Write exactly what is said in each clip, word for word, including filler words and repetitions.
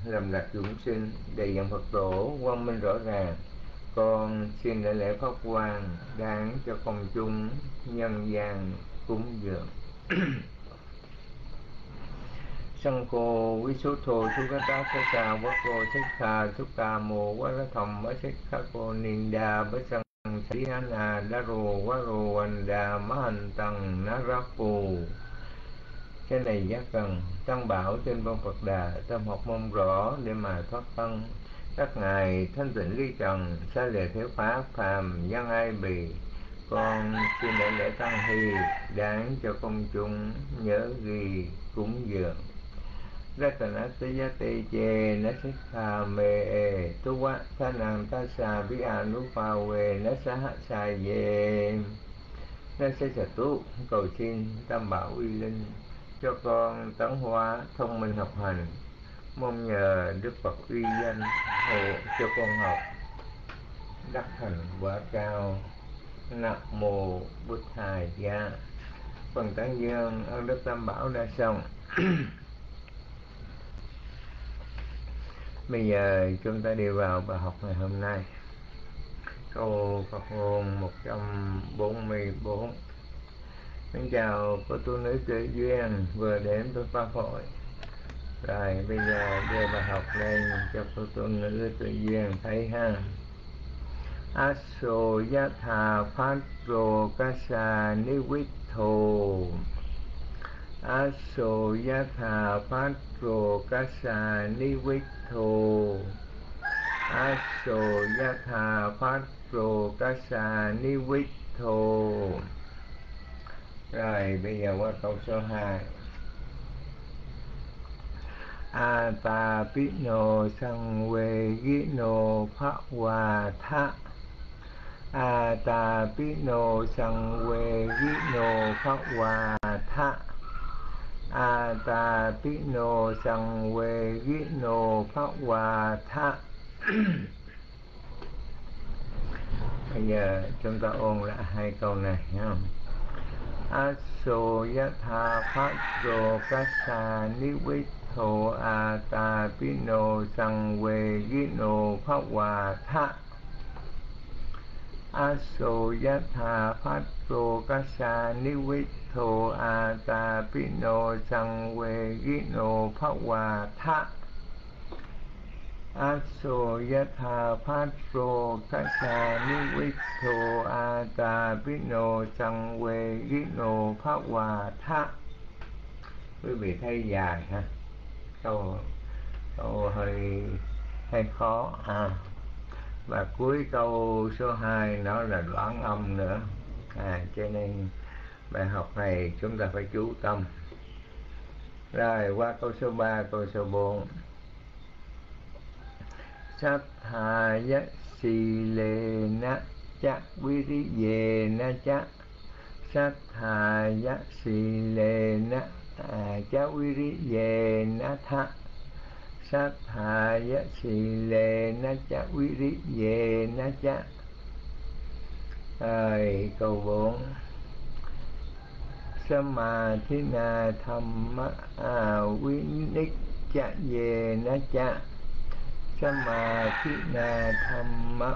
lầm lạc chúng sinh, đầy dặn Phật tổ quang minh rõ ràng. Con xin đại lễ pháp quan đáng cho công chúng nhân gian cúng dường. Sangho Visotho Sukata Sasa Vako Sikha Sukha Mô Varatham Vasikha Ninda Vasang Sarinana Daro Varo Vanda Mahantang Narapo. Cái này giác cần tăng bảo trên văn Phật Đà, tâm học mong rõ để mà thoát thân. Các ngài thanh tịnh ly trần, xa lìa thiếu pháp phàm dân ai bì. Con xin đại lễ tăng hy đáng cho công chúng nhớ ghi cúng dường. Ratanatayate che nasikha me e tuwa thanang tasa vi anupawe nasaha ye. Nasisatu cầu xin tam bảo uy linh cho con tấn hóa thông minh học hành, mong nhờ Đức Phật uy danh hộ cho con học đắc thành quả cao. Nam mô Bụt Thầy Gia. Phần tán dương ơn Đức Tam Bảo đã xong. Bây giờ chúng ta đi vào bài học ngày hôm nay. Câu Phật ngôn một trăm bốn mươi bốn. Xin chào cô tu nữ Tuệ Duyên vừa đến với Pháp hội. Rồi bây giờ đưa bài học lên cho cô tu nữ Tuệ Duyên thấy ha. Aso yatha phatro kasa niwitho. Aso yatha phatro kasa niwitho. Aso yatha phatro kasa niwitho. Rồi bây giờ qua câu số hai. Ata pino sang we gino phá tha. Ata pino sang we gino phá tha. Ata pino sang we gino phá tha. Bây giờ chúng ta ôn lại hai câu này ha. Aso yatha phatro kasa niwitho ata pino sang we gino phá tha. Aso yatha phatro kasa niwitho ata pino sang we gino phá tha. Aso yatha phatro kasa niwitho ata pino sang we gino phá tha. Quý vị thấy dài ha, câu câu hơi hơi khó ha. Và cuối câu số hai nó là đoạn âm nữa à, cho nên bài học này chúng ta phải chú tâm. Rồi qua câu số ba, câu số bốn. Sathaya silena cha viriyena cha. Sathaya silena cha viriyena tha. Sathaya silena cha viriyena cha. Rồi câu bốn. Samadhina thamma vinicca yena cha. Samadhina thamma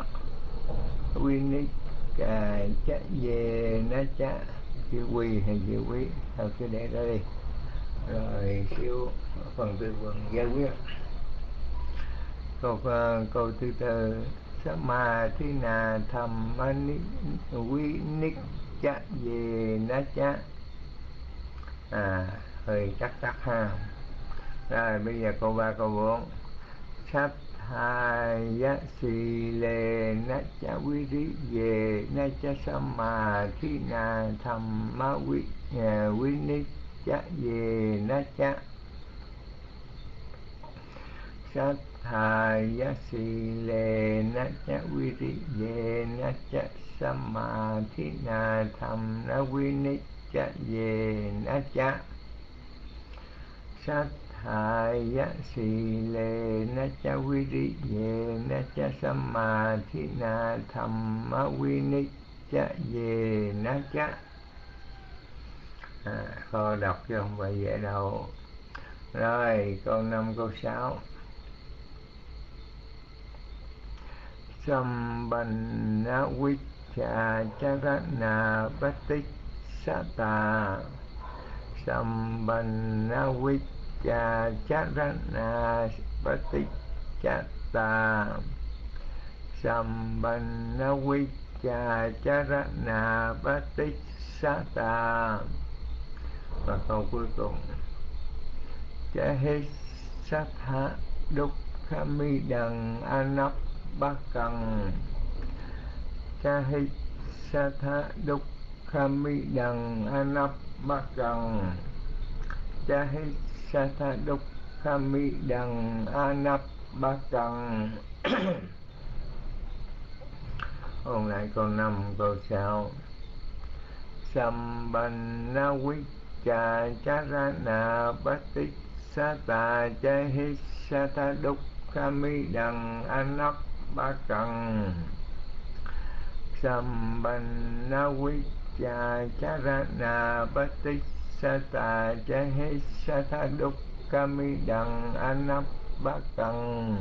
vinicca yena cha. Chữ quy hay chữ quý thôi cứ để đó đi. Rồi siêu phần tư phần giải quyết. Câu câu thứ tư. Samadhina thamma vinicca yena cha. À hơi chắc chắc ha. Rồi bây giờ câu ba, câu bốn. Sathaya silena cha viriyena cha samadhina thamma vinicca yena cha. Sathaya silena cha viriyena cha samadhina thamma vinicca yena cha. Sathaya silena cha viriyena cha samadhina thamma vinicca yena cha. À, khó đọc chứ không phải dễ đâu. Rồi câu năm, câu sáu. Sambana Vicha Charana Patisata Sambana Vicha Charana Patisata Sambana Vicha Charana Patisata. Và câu cuối cùng Chahesatha Dukkhamidang Anapakang Chahesatha Dukkhamidang Anapakang Chahesatha Dukkhamidang Anapakang. Ôn lại câu năm, câu sáu. Sambana Vicha Charana Patisata Chahesatha Dukkhamidang Anapakang Sambana Vicha Charana Patisata Chahesatha Dukkhamidang Anapakang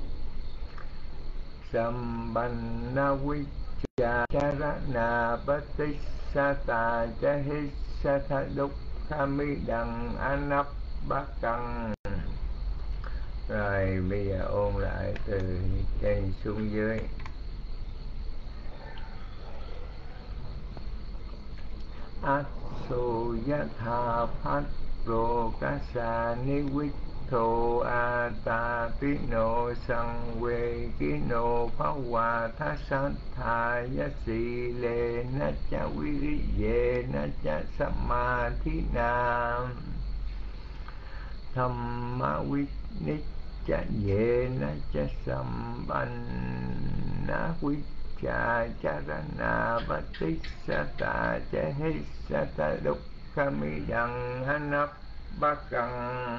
Sambana Vicha Charana Patisata Chahesatha Dukkhamidang Anapakang. Rồi bây giờ ôn lại từ trên xuống dưới. Aso yatha patro kasa niwitto atapino sangwe kino pawa thasatha yasile nacha viriye nacha samadhina Thamma vinicca yena cha sambana vicca charana patisata chahesata dukkhamidang anapakang.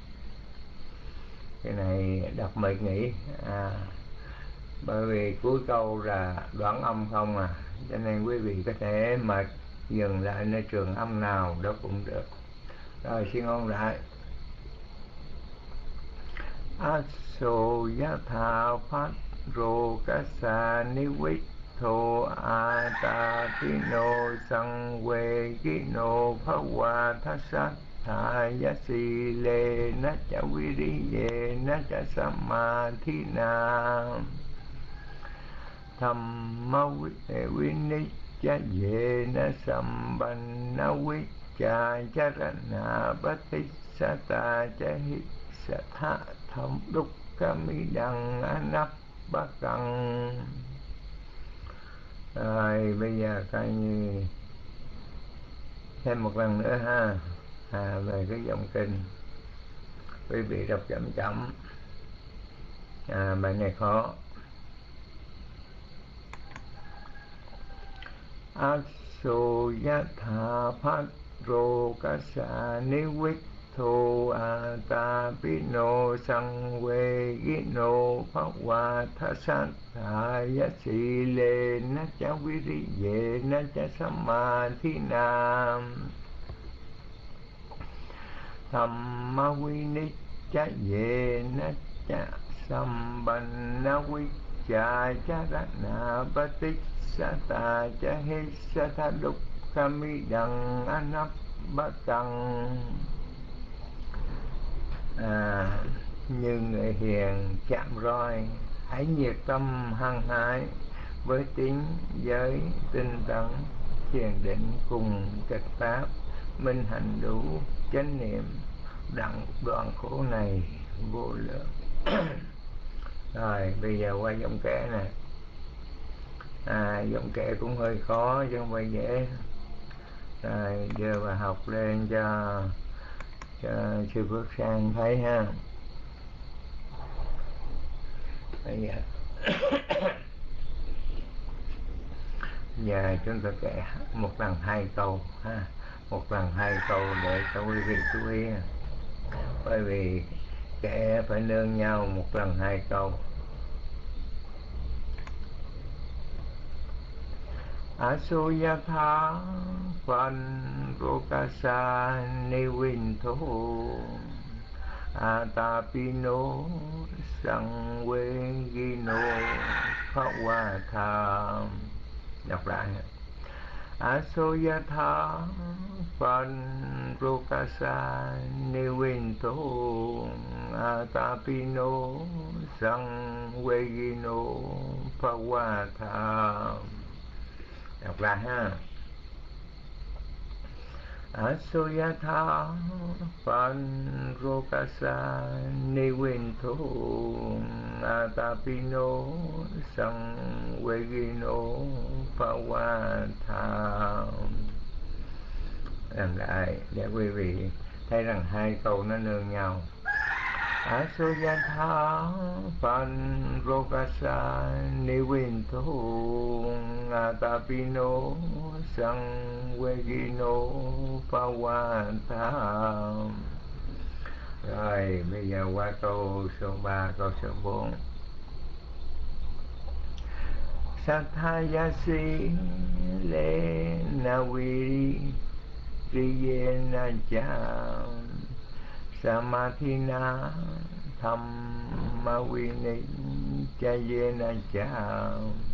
Cái này đọc mệt nghỉ à, bởi vì cuối câu là đoạn âm không à, cho nên quý vị có thể mà dừng lại nơi trường âm nào đó cũng được. Rồi xin ôn lại. Aso yatha patro kasa niwitto atapino sangwe kino bhava thasatha yasile nacha viriye nacha samadhina Thamma vinicca yena sambana vicca charana patisata chahesatha Tham Dukkhamidang Anapakang. Rồi bây giờ coi như thêm một lần nữa ha, à, về cái dòng kinh. Quý vị đọc chậm chậm, à, bài này khó. Aso yatha patro kasa niwitto atapino sangwe gino bhava thasatha yasile nacha viriye nacha samadhina Thamma vinicca yena cha sambana vicca charana patisata chahesatha dukkhamidang anapakang. À, như người hiền chạm roi, hãy nhiệt tâm hăng hái với tín giới tinh tấn thiền định cùng trật pháp, minh hạnh đủ chánh niệm, đặng đoạn khổ này vô lượng. Rồi bây giờ qua giọng kể nè. À, giọng kể cũng hơi khó chứ không phải dễ. Rồi đưa vào học lên cho cho sư Phước Sang thấy ha. Bây giờ giờ chúng ta kể một lần hai câu ha, một lần hai câu để cho quý vị chú ý, bởi vì kể phải nương nhau một lần hai câu. Aso yatha panrokasa niwinto atapino sangwe gino Bhagavata. Đọc lại. Asoyatha Panrokasa Nivinto Atapino Sangvegino Bhagavata. Đọc lại ha. Asoyatha Panrokasa Nivinto Atapino Sangvegino Bhagavata. Làm lại để quý vị thấy rằng hai câu nó nương nhau. Asoyatha Panrokasa Nivinto Atapino Sangvegino Bhagavata. Rồi bây giờ qua câu số ba, câu số bốn. Sathayasi le navi riyena cha Samathina Thamma Vinichayena cha.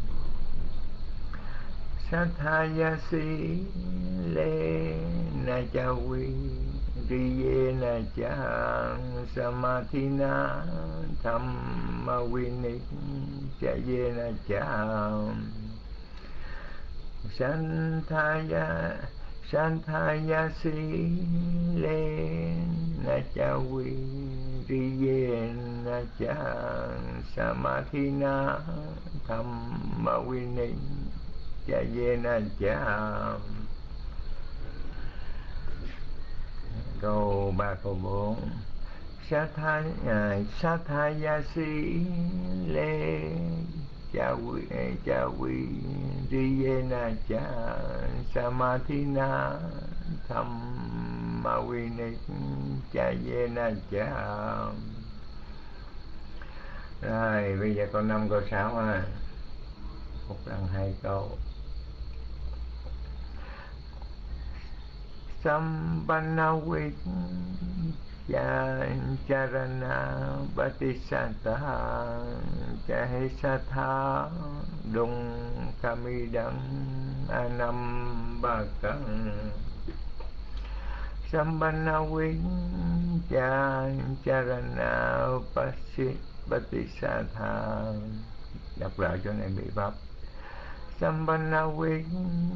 Sathayasi le nachavi riyena cha Samathina Thamma Vinichayena cha. Santhaya Santhayasi le nachavi riyena cha Samathina Thamma Vinichayena cha. Câu ba, câu bốn. Sathayasi le chavi chavi riyena cha Samathina Thamma Vinichayena cha. Rồi bây giờ câu năm, câu sáu ha. Một lần hai câu. Sampanavit Charana Batisata Chahesatha Dung Kamidang Anambakang. Sampanavit Charana Batisata. Đọc lại cho này bị bắp. Sampanavit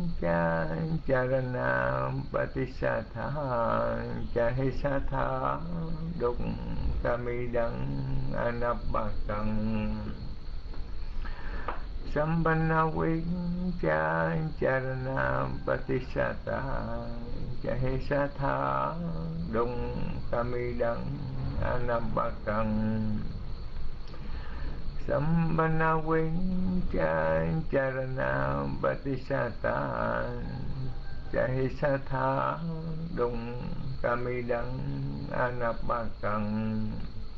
Charana Batisatha Chahesatha Dung Kamidang Anambakang. Sampanavit Charana Batisata Chahesatha Dung Kamidang Anambakang. Sampanavit Charana Batisata Chahesatha Dung Kamidang Anambakang.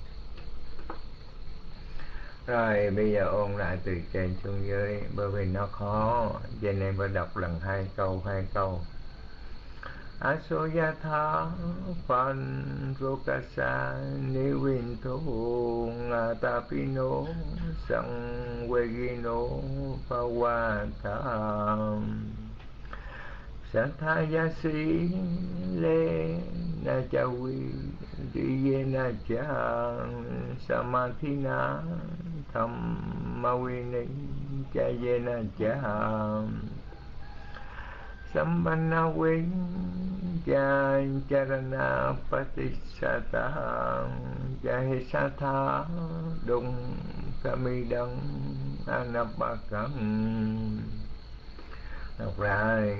Rồi bây giờ ôn lại từ trên xuống dưới, bởi vì nó khó cho nên phải đọc lần hai câu hai câu. Asoyatha Panrokasa Nivinto Atapino Sangvegino Bhagavata. Sathayasi le nachavi riyena cha Samathina Thamma Vinichayena cha. Sampanavit Charana Batisata Chahesatha Dung Kamidang Anambakang. Đọc lại.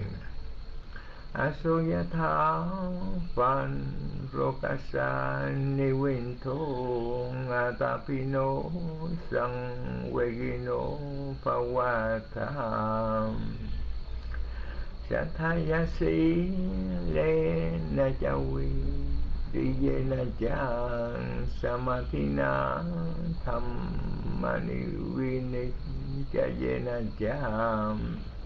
Asoyatha Panrokasa Nivinto Atapino Sangvegino Bhagavata. Sathayasi le nachavi riyena cha Samathina Thamma Vinichayena cha.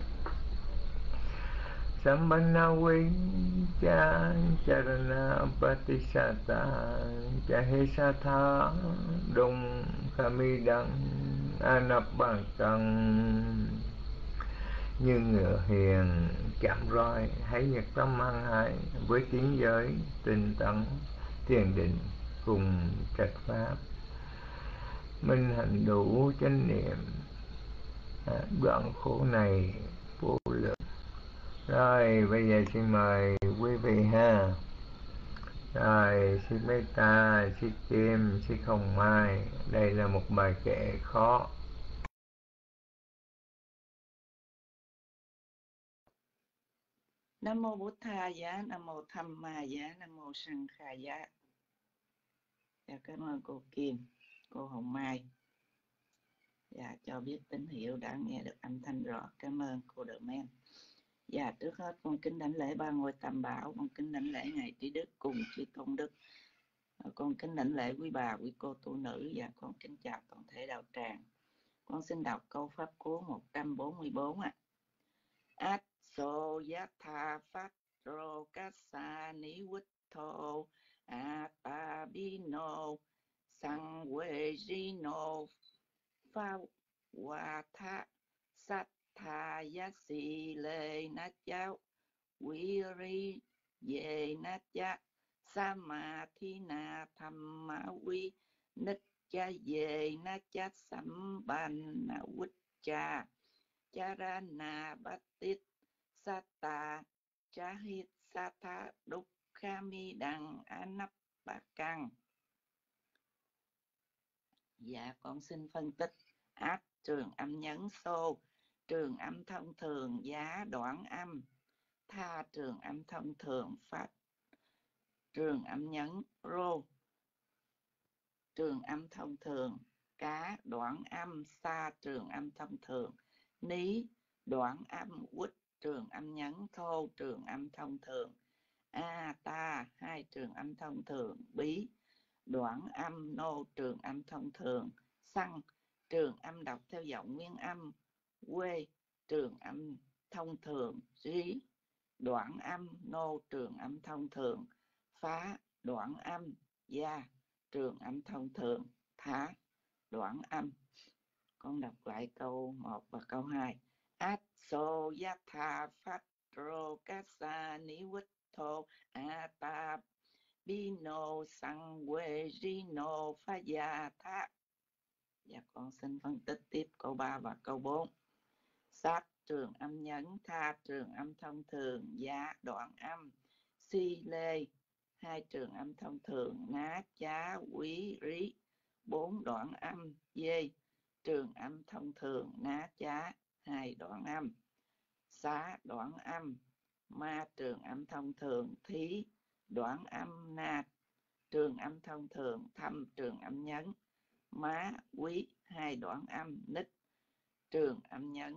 Sampanavit Charana Batisata Chahesatha Dung Kamidang Anapakang. Như ngựa hiền chạm roi, hãy nhiệt tâm hăng hái với tiếng giới tinh tấn thiền định cùng trạch pháp, minh hạnh đủ chánh niệm, đoạn khổ này vô lượng. Rồi bây giờ xin mời quý vị ha. Rồi sư Beta, sư Kim, sư Hồng Mai, đây là một bài kệ khó. Nam mô Bụt Tha Giá, Nam mô Tham Ma Giá, Nam mô Sang Kha Giá. Dạ, cảm ơn cô Kim, cô Hồng Mai. Dạ, cho biết tín hiệu đã nghe được âm thanh rõ. Cảm ơn cô Đờ Men. Dạ, trước hết con kính đảnh lễ ba ngôi Tam Bảo, con kính đảnh lễ ngài Trí Đức cùng chư Công Đức. Con kính đảnh lễ quý bà, quý cô tu nữ, và con kính chào toàn thể đạo tràng. Con xin đọc câu pháp cú một trăm bốn mươi bốn ạ. Át so giác tha phát rô cát sa ní quýt thô a ta bi nô sang quê di nô pha hòa tha sát tha giá xì lê nát cháu quý ri về nát chá sa ma thi na tham ma quý nít cha về nát chá sắm ban na quýt cha Charana Bhattit Sata Chahit Sata Dukkami Đằng Anapakang. Dạ, con xin phân tích. Át trường âm nhấn xô, trường âm thông thường giá đoạn âm. Tha trường âm thông thường phát, trường âm nhấn rô, trường âm thông thường. Cá đoạn âm xa, trường âm thông thường. Ní đoạn âm quýt, trường âm nhấn thô, trường âm thông thường. A ta hai trường âm thông thường. Bí đoạn âm nô, trường âm thông thường. Xăng trường âm đọc theo giọng nguyên âm. Quê trường âm thông thường. Rí đoạn âm nô, trường âm thông thường. Phá đoạn âm. Gia trường âm thông thường. Thá đoạn âm. Con đọc lại câu một và câu hai. Át so giác tha phát rô cát sa ní quýt thô a ta bi nô sang quê ri nô pha gia thá. Dạ, con xin phân tích tiếp câu ba và câu bốn. Sát trường âm nhấn, tha trường âm thông thường, giá đoạn âm, si lê hai trường âm thông thường, ná chá quý rí bốn đoạn âm, dê trường âm thông thường, ná chá hai đoạn âm, xá đoạn âm, ma trường âm thông thường, thí đoạn âm, na trường âm thông thường, thâm trường âm nhấn, má quý hai đoạn âm, ních trường âm nhấn,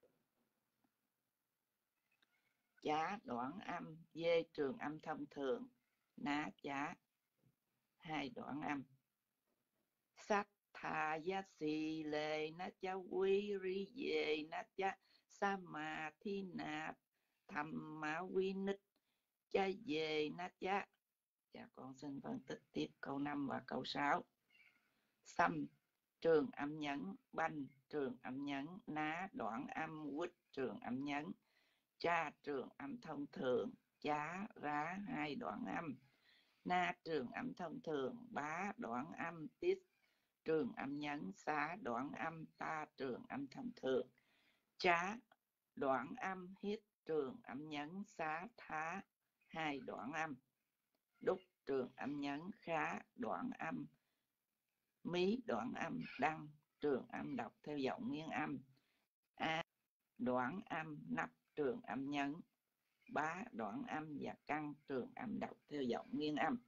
chá đoạn âm, dê trường âm thông thường, ná chá hai đoạn âm. Sát tha giá xì lê ná chá quý ri dê ná chá sa ma thi na thầm ma quý nít chá dê ná chá. Dạ, con xin phân tích tiếp câu năm và câu sáu. Xăm trường âm nhấn, banh trường âm nhấn, ná đoạn âm, quýt trường âm nhấn, cha trường âm thông thường, chá rá hai đoạn âm, na trường âm thông thường, bá đoạn âm, tít trường âm nhấn, xá đoạn âm, ta trường âm thông thường, chá đoạn âm, hít trường âm nhấn, xá thá hai đoạn âm, đúc trường âm nhấn, khá đoạn âm, mí đoạn âm, đăng trường âm đọc theo giọng nguyên âm, a đoạn âm, nắp trường âm nhấn, bá đoạn âm và căng trường âm đọc theo giọng nguyên âm.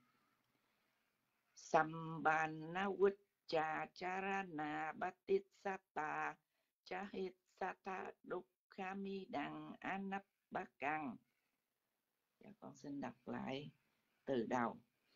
Sambana Vicha Charana Bhattit Sata Chahit Sata Dukkami Đằng Anapakang. Dạ, con xin đọc lại từ đầu.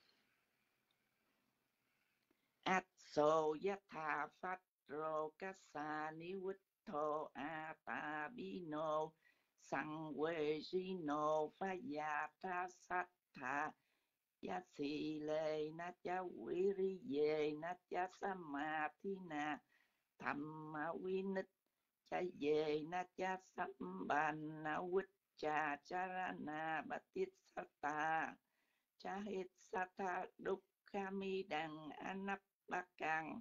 At so yatha phát rô kasa ni quýt thô a ta bi nô sang quê ri nô pha ya tha sát tha ya si lê na cha quý ri về na cha sa ma thi na tham ma vi nít cha về na cha sắm bàn na quýt cha charana batit sata cha hit sata đúc kami đằng anap bakang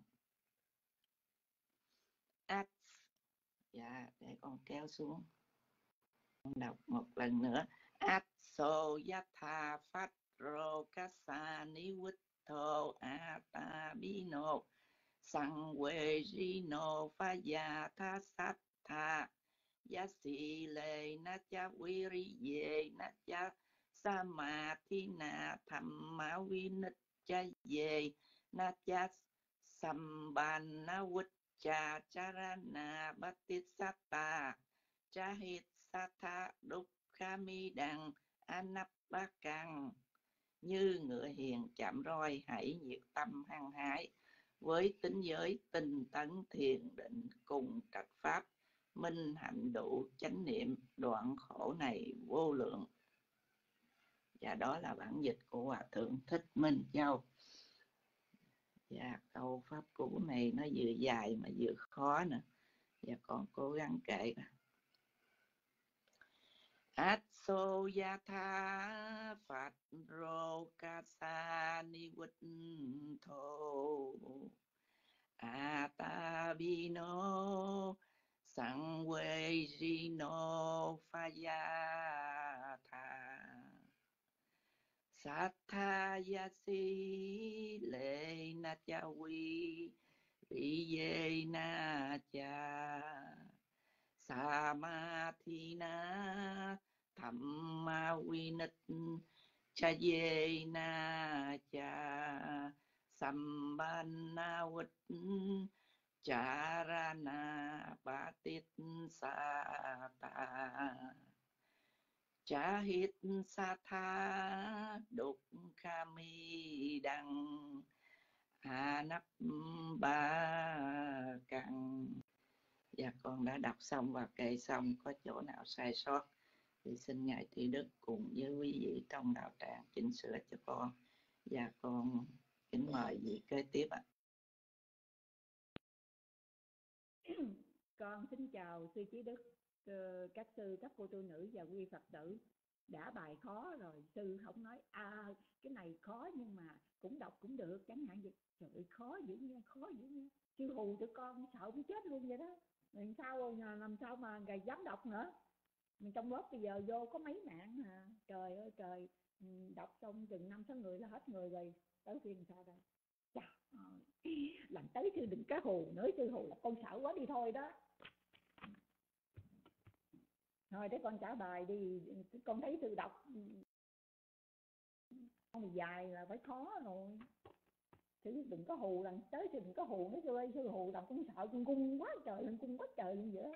at. Dạ, để con kéo xuống đọc một lần nữa. At so yatha phát ro kasa ni vít thô ata bino sang quê rino pha ya tha sát tha yasi lê na cha vi ri ye na cha sa ma thi na tham ma vi nít cha ye na cha sam ban na vít cha charana batit sata cha hit satha đúc kami đằng anap bakang. Như ngựa hiền chạm roi hãy nhiệt tâm hăng hái với tính giới tinh tấn thiền định cùng trật pháp minh hạnh đủ chánh niệm đoạn khổ này vô lượng. Và đó là bản dịch của Hòa Thượng Thích Minh Châu. Và câu pháp cú này nó vừa dài mà vừa khó nữa, và con cố gắng kệ. Atso yatha phạt rô kasa ni vít thô atabino sang quê rino phayatha satha yasi lê na cha vi ri ye na cha Samadhina Thamma Vinit Chaye Na Cha Sambana Vit Charana Batit Sata Chahit Satha Đục Kami Đăng Anap Bakang. Dạ con đã đọc xong và kệ xong, có chỗ nào sai sót thì xin Ngài Trí Đức cùng với quý vị trong đạo tràng chỉnh sửa cho con. Và con kính mời vị kế tiếp ạ. Con xin chào sư Trí Đức, các sư, các cô tu nữ và quý Phật tử. Đã bài khó rồi, sư không nói à cái này khó nhưng mà cũng đọc cũng được, chẳng hạn vậy. Trời ơi, khó dữ nha, khó dữ nha. Sư hù tụi con sợ cũng chết luôn vậy đó. Mình sao rồi, làm sao mà ngày dám đọc nữa. Mình trong lớp bây giờ vô có mấy mạng hả. Trời ơi trời, đọc xong chừng năm sáu người là hết người rồi. Tới phiên sao đây? Chà, làm tới sư đừng cá hù nữa, sư hù là con sợ quá đi thôi đó. Thôi để con trả bài đi, con thấy sư đọc con dài là phải khó rồi. Sư đừng có hù, lần tới sư đừng có hù nữa sư ơi, sư hù làm con sợ con cung quá trời lên, cung quá trời luôn vậy.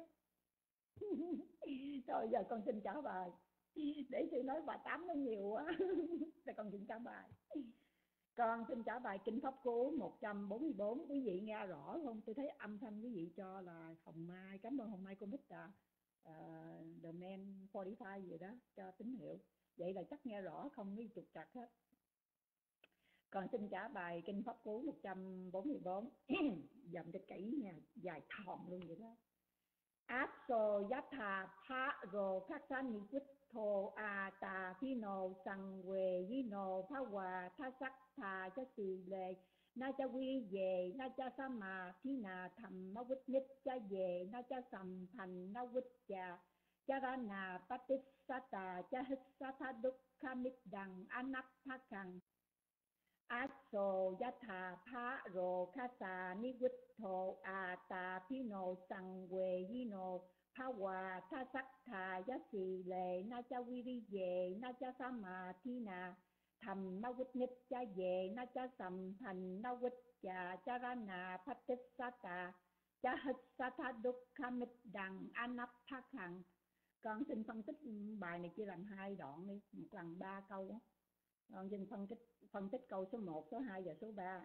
Thôi giờ con xin trả bài, để sư nói bài tám nó nhiều quá. Rồi con xin trả bài. Con xin trả bài Kinh Pháp Cú một trăm bốn mươi bốn. Quý vị nghe rõ không? Tôi thấy âm thanh quý vị cho là Hồng Mai. Cảm ơn Hồng Mai Computer uh, The Man bốn mươi lăm gì đó cho tín hiệu. Vậy là chắc nghe rõ, không có trục trặc hết. Còn xin trả bài Kinh Pháp Cú một trăm bốn mươi bốn. Dòng cho kỹ nha, dài thòng luôn vậy đó. Atso yatha pha ro kaksani vít thô a ta phino sang quê vino pha hòa tha sắc thà cho sự lệ na cha quy về na cha sa mà thi na thầm ma vít nít cha về na cha sầm thành na vít cha cha ra na patit sata cha hít sata đúc kamit đằng anap thakang Atso yatha pha ro kasa ni vít thô a ta phino sang quê vino pha hòa tha sắc thà giá xì lệ na cha vi ri về na cha sa mà thi na thầm na vít nít cha về na cha sầm thành na vít cha cha ra na patit sata cha hít sata đúc kamit đằng anap thakang. Con xin phân tích bài này chia làm hai đoạn đi, một lần ba câu. Con xin phân tích phân tích câu số một, số hai và số ba.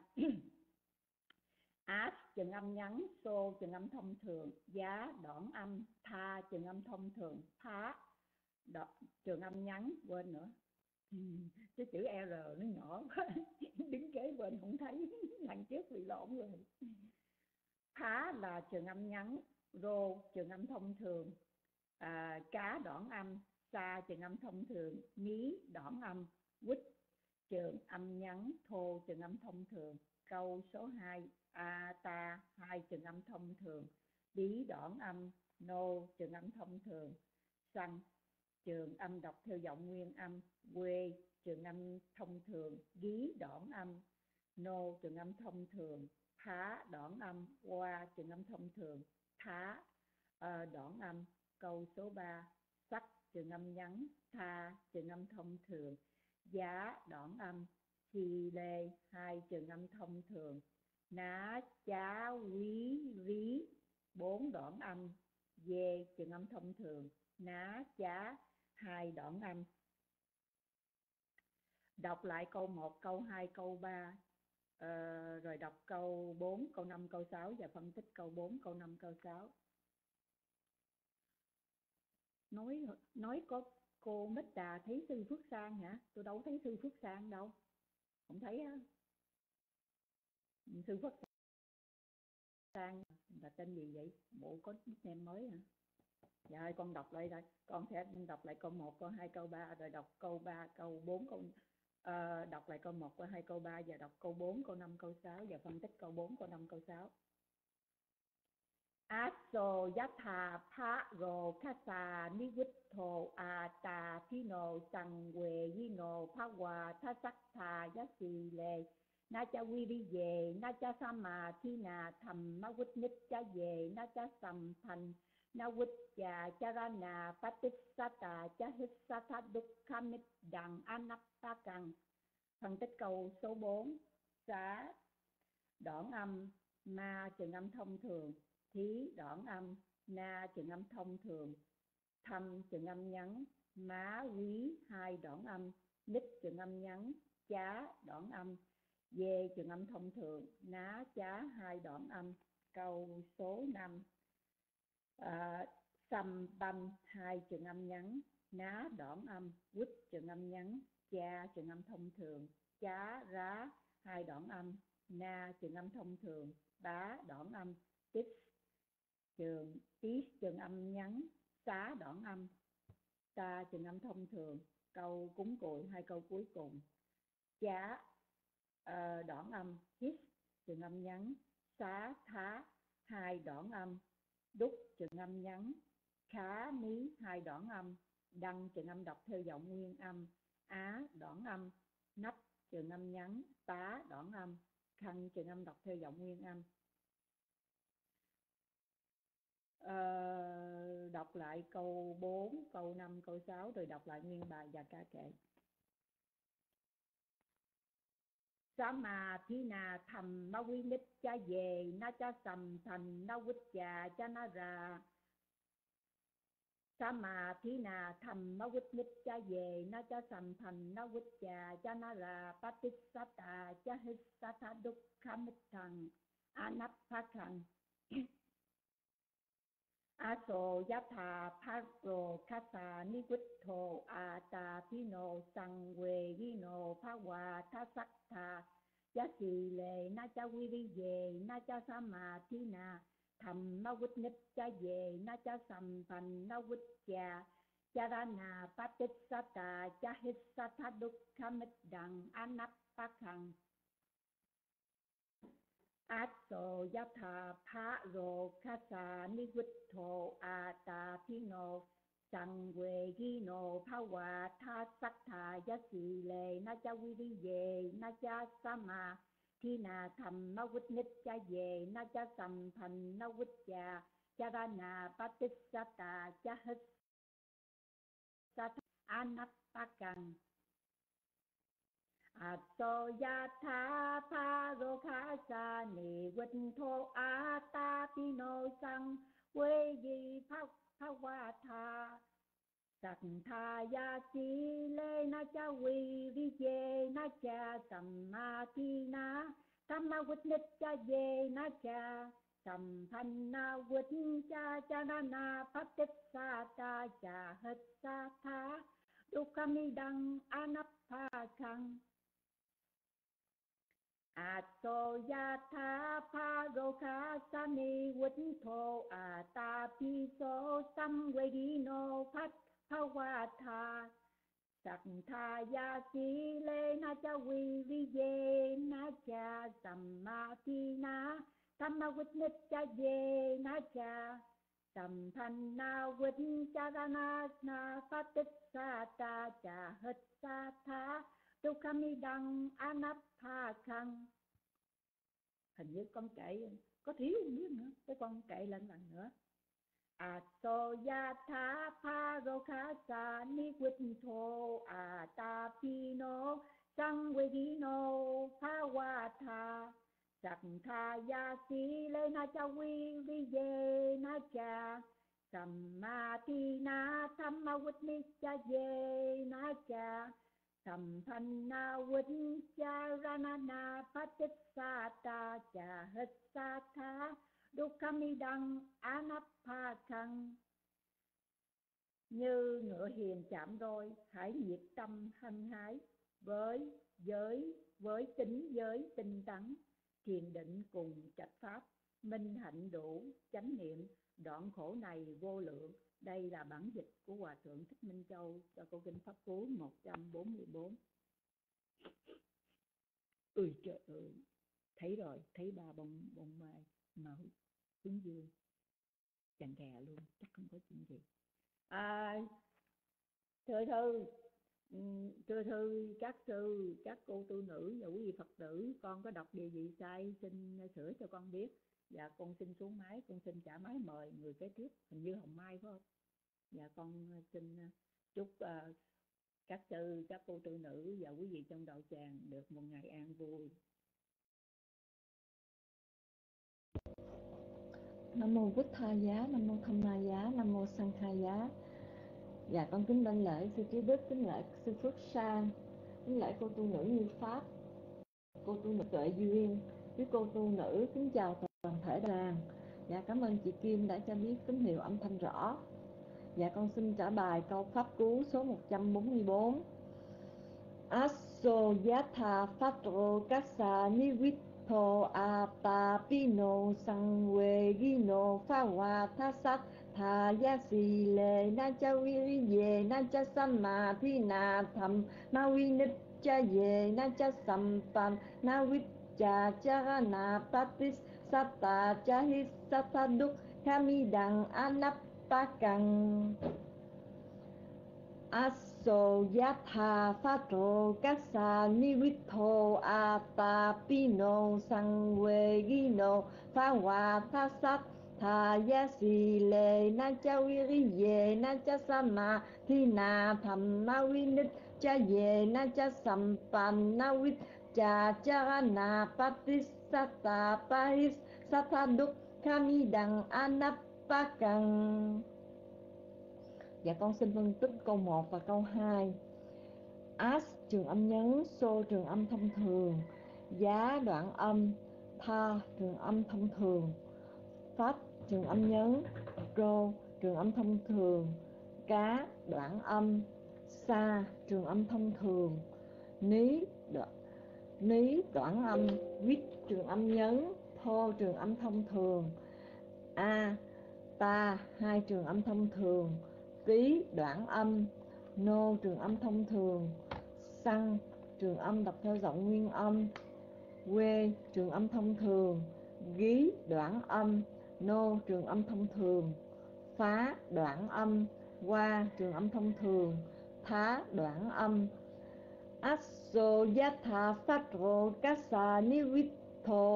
Át chừng âm ngắn, xô chừng âm thông thường, giá đoạn âm, tha chừng âm thông thường, phá đoạn chừng âm ngắn, quên nữa. Cái chữ R nó nhỏ quá, đứng kế bên không thấy, lần trước bị lộn rồi. Phá Phá là trường âm ngắn, rô trường âm thông thường, à, cá đoạn âm, sa trường âm thông thường, nhí đoạn âm, quýt trường âm ngắn, thô trường âm thông thường. Câu số hai, a ta hai trường âm thông thường, bí đoạn âm, nô trường âm thông thường, xăng trường âm đọc theo giọng nguyên âm, quê trường âm thông thường, gí đoạn âm, nô trường âm thông thường, phá đoạn âm, qua trường âm thông thường, thá uh, đoạn âm. Câu số ba, sắc trường âm ngắn, tha trường âm thông thường, giá đoạn âm, chi lê hai trường âm thông thường, ná chá quý rí bốn đoạn âm, dê trường âm thông thường, ná chá hai đoạn âm. Đọc lại câu một, câu hai, câu ba, uh, rồi đọc câu bốn, câu năm, câu sáu và phân tích câu bốn, câu năm, câu sáu. Nói nói có cô Mít Đà thấy sư Phước Sang hả? Tôi đâu thấy sư Phước Sang đâu. Không thấy á. Sư Phước Sang là tên gì vậy? Bộ có nickname mới hả? Dạ con đọc lại đây. Con sẽ đọc lại câu một, câu hai, câu ba, rồi đọc câu ba, câu bốn, câu uh, đọc lại câu một, câu hai, câu ba và đọc câu bốn, câu năm, câu sáu và phân tích câu bốn, câu năm, câu sáu. Aso yatha pha ro kasa niwitto ata pino sangwe yino pawa tasakta yasile nacha viriye nacha samathina thamma witnitcha ye nacha samphan nawitcha charana patissata chahissata dukkhamit đằng anappakang. Phân tích câu số bốn. Xá đoạn âm, ma trường âm thông thường, thí đoạn âm, na trường âm thông thường, thâm trường âm ngắn, má quý hai đoạn âm, ních trường âm ngắn, chá đoạn âm, dê trường âm thông thường, ná chá hai đoạn âm. Câu số năm. À, xăm băm hai trường âm ngắn, ná đoạn âm, quýt trường âm ngắn, cha trường âm thông thường, chá rá hai đoạn âm, na trường âm thông thường, bá đoạn âm, tích trường tí trường âm ngắn, xá đoạn âm, ta trường âm thông thường. Câu cúng cội hai câu cuối cùng. Chá uh, đoạn âm, hít trường âm ngắn, xá thá hai đoạn âm, đúc trường âm ngắn, khá mí hai đoạn âm, đăng trường âm đọc theo giọng nguyên âm, á đoạn âm, nách trường âm ngắn, tá đoạn âm, khăn trường âm đọc theo giọng nguyên âm. Ờ, đọc lại câu bốn, câu năm, câu sáu rồi đọc lại nguyên bài và ca kệ. Samathina tham mawinitcha ye nacha samphan nawitcha chanara. Samathina tham mawinitcha ye nacha samphan nawitcha chanara patissata chahissata dukkhamitthang anappakang. Aso yatha paro kasa niwitto ata pino sangwe gino pawa tasakta yasile nacha viriye nacha samathina thamma witnitcha ye nacha samphan nawitcha charana patissata chahissata dukkhamidang anappakang. Aso yatha paro kasa niwitto ata pino sangwe gino pawa tasakta yasile nacha viriye nacha sama thina thamma witnitcha ye nacha samphan nawitcha charana patissata chahissata anappakang. Aso yatha paro kasa niwitto ata pino sang we yi pawatha saktha yasile nacha viriye nacha samathina thamma witnitcha ye nacha samphanna witcha charana patissata chahissata dukkhamidang anappakang. Aso yatha parokha sani witto atapiso samvedino phat phawatha Saktha si le na cha vi vi ye na cha sammatina Thamma vit cha ye na cha Samphanna vit cha rana na patit sa ta cha hit sa tha Dukhamidang anaphakang. Hình như con kệ có thiếu không biết nữa, cái con kệ lên lần nữa. Aso yatha parokasa niwitto atapino sangvedino phawatha Saktha si le na cha vi vi ye na cha Sammatina thamma vit cha ye na cha Samphanna vit cha ranana patisata cha hitsatha Dukhamidang anaphakang. Như ngựa hiền chạm đôi, hãy nhiệt tâm hăng hái với giới với tính giới tinh tấn, thiền định cùng trạch pháp, minh hạnh đủ chánh niệm, đoạn khổ này vô lượng. Đây là bản dịch của Hòa Thượng Thích Minh Châu cho câu kinh Pháp Cú một trăm bốn mươi bốn. Ôi trời ơi, thấy rồi, thấy ba bông bông mai màu hướng dương chàng kè luôn, chắc không có chuyện gì. À, thưa thư thưa thư các sư, các cô tu nữ và quý vị Phật tử, con có đọc điều gì sai xin sửa cho con biết. Dạ con xin xuống máy, con xin trả máy mời người kế tiếp, hình như Hồng Mai phải không? Dạ con xin chúc uh, các sư, các cô tu nữ và quý vị trong đạo tràng được một ngày an vui. Nam mô Bụt Tha Giá, Nam mô Tham Ma Giá, Nam mô Sang Kha Giá. Dạ con kính đảnh lễ sư Trí Đức, kính lễ sư Phước Sang, kính lễ cô tu nữ Như Pháp, cô tu nữ Tuệ Duyên, quý cô tu nữ kính chào toàn thể đoàn. Dạ cảm ơn chị Kim đã cho biết tín hiệu âm thanh rõ. Dạ con xin trả bài câu Pháp Cú số một trăm bốn mươi bốn. Aso yatha phatro kassa nivitto atapino sangvedino phawatha Tha yasi le na cha vi ye na cha samadhi na tham ma vi nit cha ye na cha sampan na vit cha cha na patis satta cha his satta duk kamidang anappakang. Aso yatha phatro kassa nivitto atapino sangvedino phawatha Tha yasi le na cha vi ye na cha sama thi na tham ma vi nit cha ye na cha sampan na vit cha cha na patis satta pahis satta duk kamidang anappakang. Dạ con xin phân tích câu một và câu hai. As trường âm nhấn, so trường âm thông thường, giá đoạn âm, tha trường âm thông thường, phát trường âm nhấn, rô trường âm thông thường, cá đoạn âm, sa trường âm thông thường, ní đoạn, ní đoạn âm, vít trường âm nhấn, thô trường âm thông thường, a ta hai trường âm thông thường, tí đoạn âm, nô trường âm thông thường, xăng trường âm đọc theo giọng nguyên âm, quê trường âm thông thường, gí đoạn âm, nô trường âm thông thường, phá đoạn âm, qua trường âm thông thường, thá đoạn âm. Aso yatha phatro kassa nivitto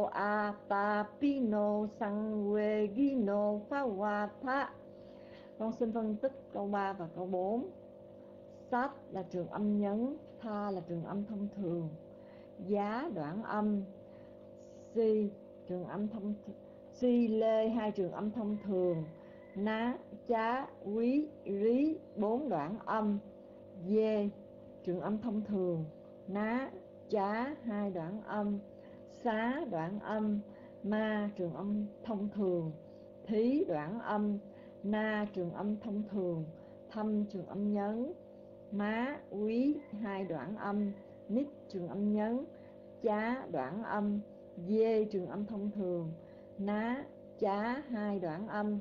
atapino sangvedino phawatha. Con xin phân tích câu ba và câu bốn. Sát là trường âm nhấn, tha là trường âm thông thường, giá đoạn âm, si trường âm thông si lê hai trường âm thông thường, ná chá quý rí bốn đoạn âm, dê trường âm thông thường, ná chá hai đoạn âm, xá đoạn âm, ma trường âm thông thường, thí đoạn âm, na trường âm thông thường, thâm trường âm nhấn, má quý hai đoạn âm, nít trường âm nhấn, chá đoạn âm, dê trường âm thông thường, ná chá hai đoạn âm.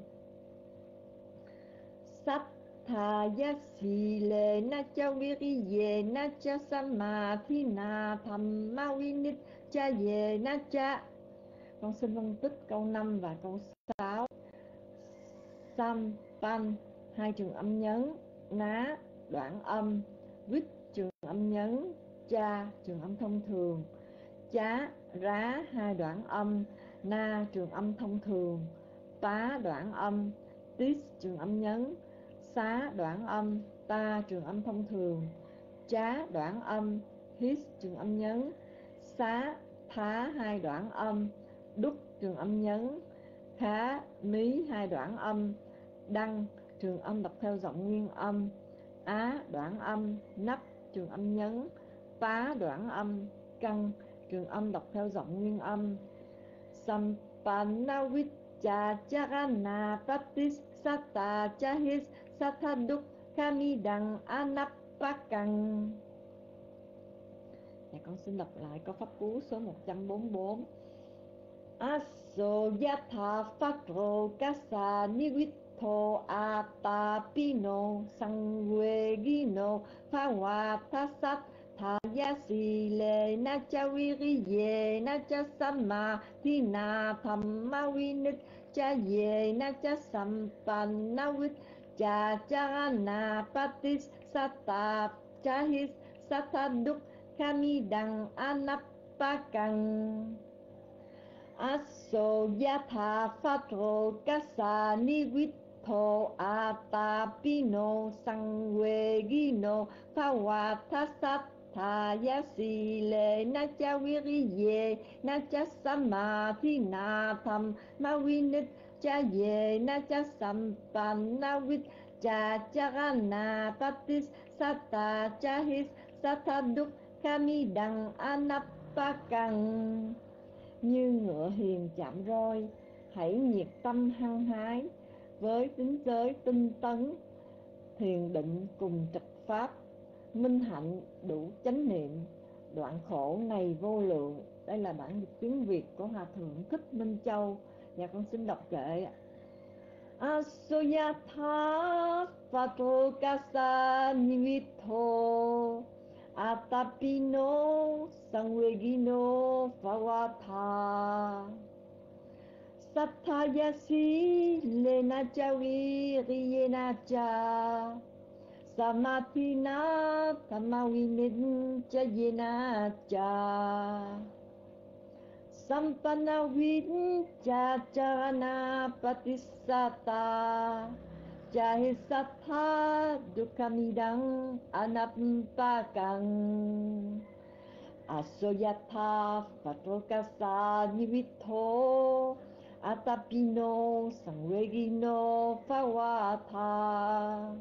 Sát tha giá xì lệ na cha vi ri ye na cha sama thi na tham ma vi nít cha ye na cha. Con xin phân tích câu năm và câu sáu. Sam pan hai trường âm nhấn, ná đoạn âm, vít trường âm nhấn, cha trường âm thông thường, chá rá hai đoạn âm, na trường âm thông thường, tá đoạn âm, tít trường âm nhấn, xá đoạn âm, ta trường âm thông thường, chá đoạn âm, hít trường âm nhấn, xá thá hai đoạn âm, đúc trường âm nhấn, khá mí hai đoạn âm, đăng trường âm đọc theo giọng nguyên âm, á đoạn âm, nắp trường âm nhấn, tá đoạn âm, căng trường âm đọc theo giọng nguyên âm. Sampanavit cha charana pratis sata chahis sataduk kamidang anappakan. Dạ, con xin đọc lại câu pháp cú số một trăm bốn mươi bốn. Aso yatha fatro kasa nivitto atapino sangwegino phawatasat thayasi le na cha viriye na cha sama thi na thamma vinit cha ye na cha sampanavit cha charana patis sata chahis sataduk kamidang anappakan. Aso yatha fatro kasa nivitto atapino sangwegino phawatasat thayasi le na cha viriye na cha sama thi na thamma vinit cha ye na cha sampanavit cha charana patis sata chahis sataduk kamidang anappakan. Như ngựa hiền chạm roi, hãy nhiệt tâm hăng hái với tính giới tinh tấn, thiền định cùng trật pháp, minh hạnh đủ chánh niệm, đoạn khổ này vô lượng. Đây là bản dịch tiếng Việt của Hòa Thượng Thích Minh Châu. Và con xin đọc kệ. Asoyatha Vato Kasa Nivitto Atapino Sangwegino Phawatha Sathayasi Lenachavi Riyenacha Samathina Tamavinit Chayenacha Sampanavit Chacharana Patisata Chahisatha Dukhamidang Anappakan. Asoyatha Vatrokasa Nivitto Atapino Sangwegino Phawatha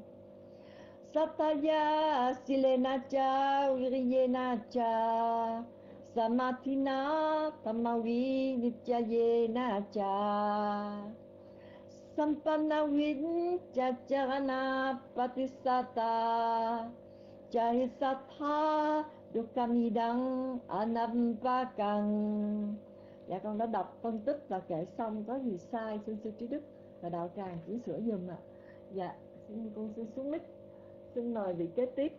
Sataya Silenacha Viriyenacha Samathina Tamavi Nichayenacha Sampanavit Chacharana Patisata Chahisatha Dukhamidang Anappakan. Dạ, con đã đọc phân tích và kể xong, có gì sai xin sư trí đức và đạo tràng chỉ sửa giùm ạ. Dạ, xin con xin xuống mic, xin mời vị kế tiếp.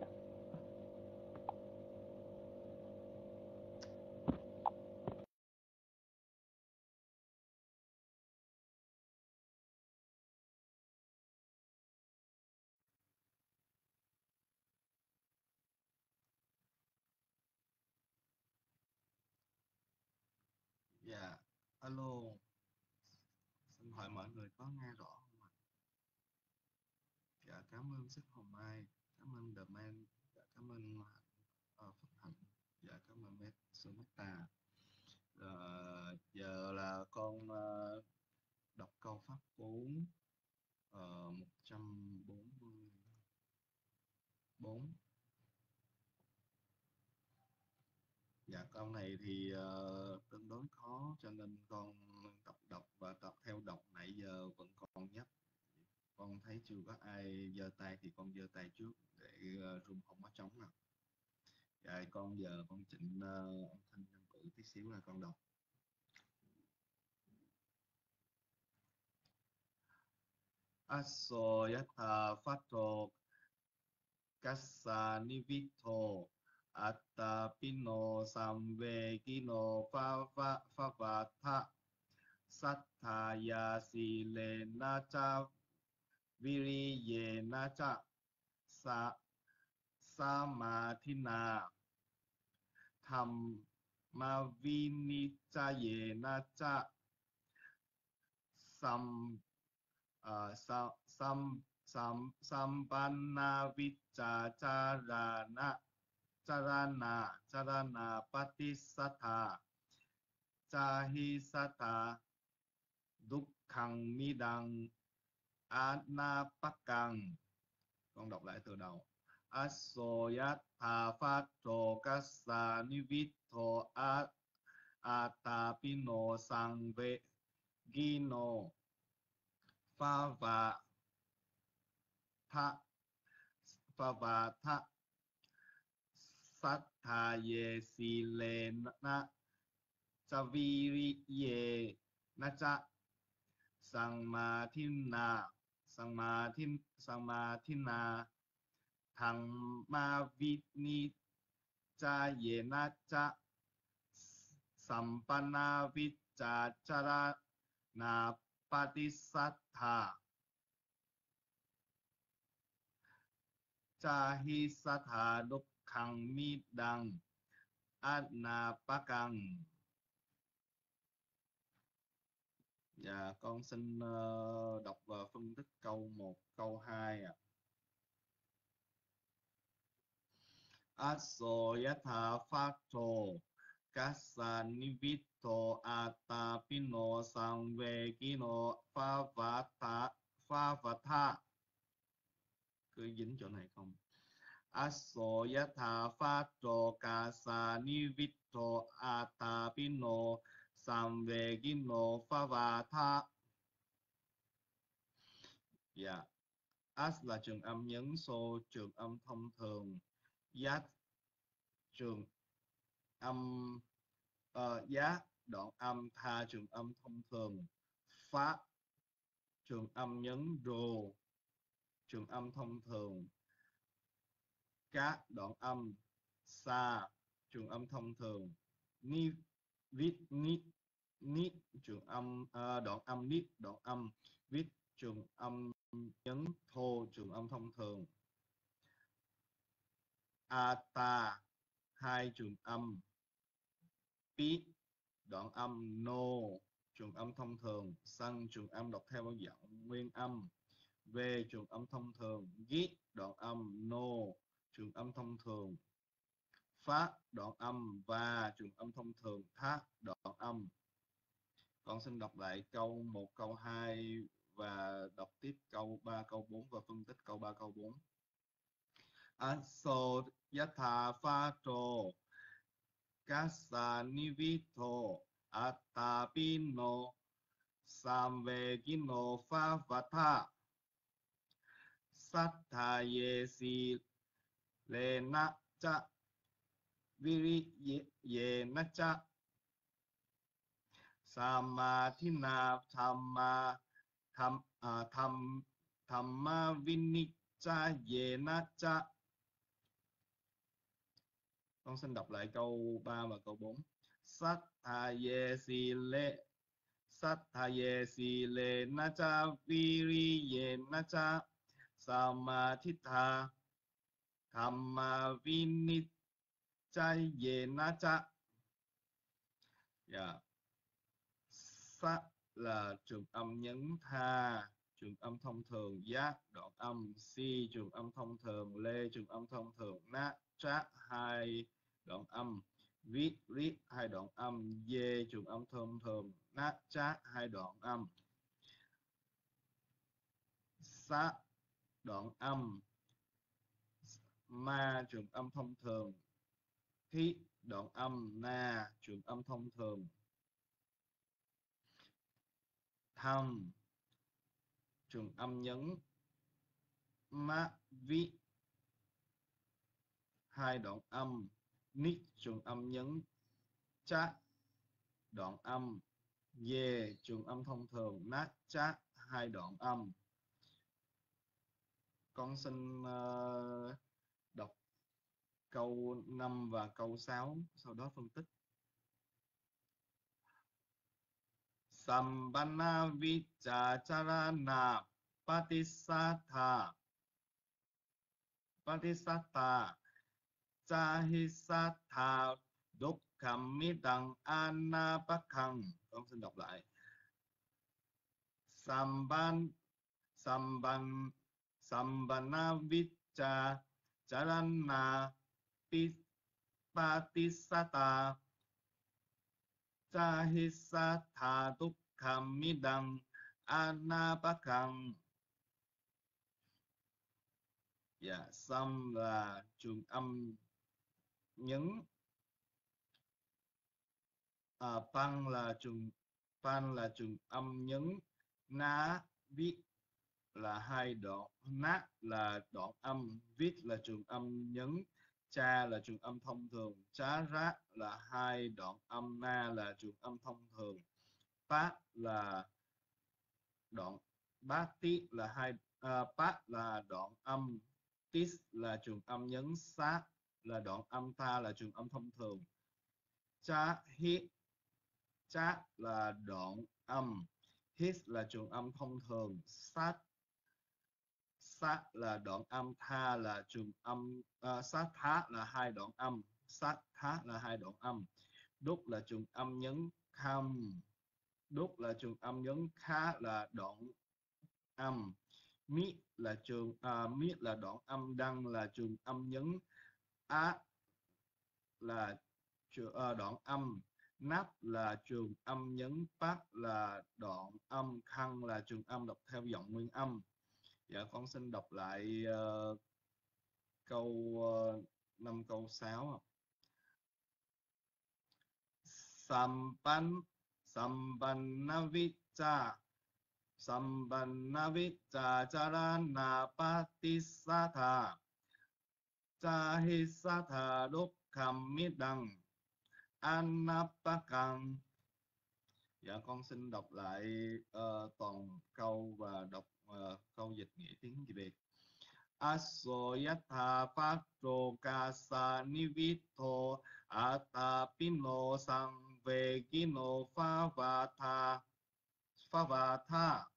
Dạ, alo, xin hỏi mọi người có nghe rõ không ạ? Dạ, cảm ơn Sức Hồng Mai, cảm ơn The Man, dạ, cảm ơn uh, Phật Hạnh, dạ, cảm ơn Mét Sumata. Uh, giờ là con uh, đọc câu pháp cú uh, một trăm bốn mươi bốn. Dạ, câu này thì uh, tương đối khó, cho nên con tập đọc và tập theo đọc nãy giờ vẫn còn nhấp. Con thấy chưa có ai giơ tay thì con giơ tay trước để uh, room không có trống nào. Dạ, con giờ con chỉnh uh, âm thanh tí xíu là con đọc. Aso yatha phato kassa nivitto attapino samvegino phavatha sattaya silena cha viriyena cha sa samathina thamma vinichayena cha sam uh, sam sam sam sampanna vichacharana charana charana patisatha chahisatha dukkhaṃ midang anapakkaṃ. Con đọc lại từ đầu. Aso yatha phato kassa nivitto atapino sangve gino phava tha phava tha satthaye silena chaviriye nacha sangmathina sangmathin sangmathina thamma vinichayena cha sampanna vichacharana patisatha chahisatha dukkhaṃ midang anapakkaṃ. Dạ, con xin uh, đọc và phân tích câu một, câu hai ạ. Aso yatha phato kassa nivitto atapino samvegino phavatha phavatha. Cứ dính chỗ này không? Aso yatha phato kassa nivitto atapino samvegino phavatha. Dạ. As là trường âm nhấn số, trường âm thông thường. Yat trường âm uh, giá đoạn âm, tha trường âm thông thường. Phá trường âm nhấn rô, trường âm thông thường. Cá đoạn âm, sa trường âm thông thường. Ni vít nít nít trường âm uh, đoạn âm nít đoạn âm. Vít trường âm nhấn thô, trường âm thông thường. Ata hai trường âm. Pi đoạn âm no, trường âm thông thường. Sang trường âm đọc theo giọng nguyên âm. V trường âm thông thường. Git đoạn âm no, trường âm thông thường. Phá đoạn âm và trường âm thông thường. Thá đoạn âm. Con xin đọc lại câu một, câu hai và đọc tiếp câu ba, câu bốn và phân tích câu ba, câu bốn. Aso yatha phato kassa nivitto attapino samvegino phavatha satthaye silena cha viriyena cha samathina thamma tham uh, tham thamma vinichayena cha. Con xin đọc lại câu ba và câu bốn. Satthaye sile Satthaye silena cha viriyena cha samathitha thamma vinichayena cha. Dạ. Sa là trường âm nhấn tha, trường âm thông thường. Giá đoạn âm. Si trường âm thông thường. Lê trường âm thông thường. Na cha hai đoạn âm. Viết viết hai đoạn âm. Dê trường âm thông thường. Na cha hai đoạn âm. Sa đoạn âm. Ma trường âm thông thường. Thi đoạn âm. Na trường âm thông thường. Tham trường âm nhấn. Ma vi hai đoạn âm. Nít trường âm nhấn. cha đoạn âm, ye trường âm thông thường, nát cha hai đoạn âm. Con xin uh, đọc câu năm và câu sáu, sau đó phân tích. Sambana vichacharana patisatha patisatha chahisatha dukkhamidang anapakhang. Con xin đọc lại. Samban Samban Sambana vichacharana patisatha chahisatha dukkhamidang anapakhang. Dạ, sam là trường âm nhấn, à, pan là trường pan là trường âm nhấn, ná viết là hai đoạn, nát là đoạn âm, viết là trường âm nhấn, cha là trường âm thông thường, chá rá là hai đoạn âm, na là trường âm thông thường, pá là đoạn bát tí là hai à, pát là đoạn âm, tis là trường âm nhấn, sát là đoạn âm, ta là trường âm thông thường, cha hít cha là đoạn âm, hít là trường âm thông thường, sát sát là đoạn âm, tha là trường âm, uh, sát thá là hai đoạn âm, sát thá là hai đoạn âm, đúc là trường âm nhấn, kham đúc là trường âm nhấn, khá là đoạn âm, mi là trường uh, mi là đoạn âm, đăng là trường âm nhấn, á là trường, uh, đoạn âm, nắp là trường âm nhấn, phát là đoạn âm, khăn là trường âm đọc theo giọng nguyên âm. Dạ, con xin đọc lại uh, câu uh, năm câu sáu. Sampan Sampannavicha Sampannavicha charana patisatha chahisatha dukkhamidang anapakhang. Dạ, con xin đọc lại uh, toàn câu và đọc uh, câu dịch nghĩa tiếng Việt. Asoyatha patokasa nivito atapino samvegino phavatha phavatha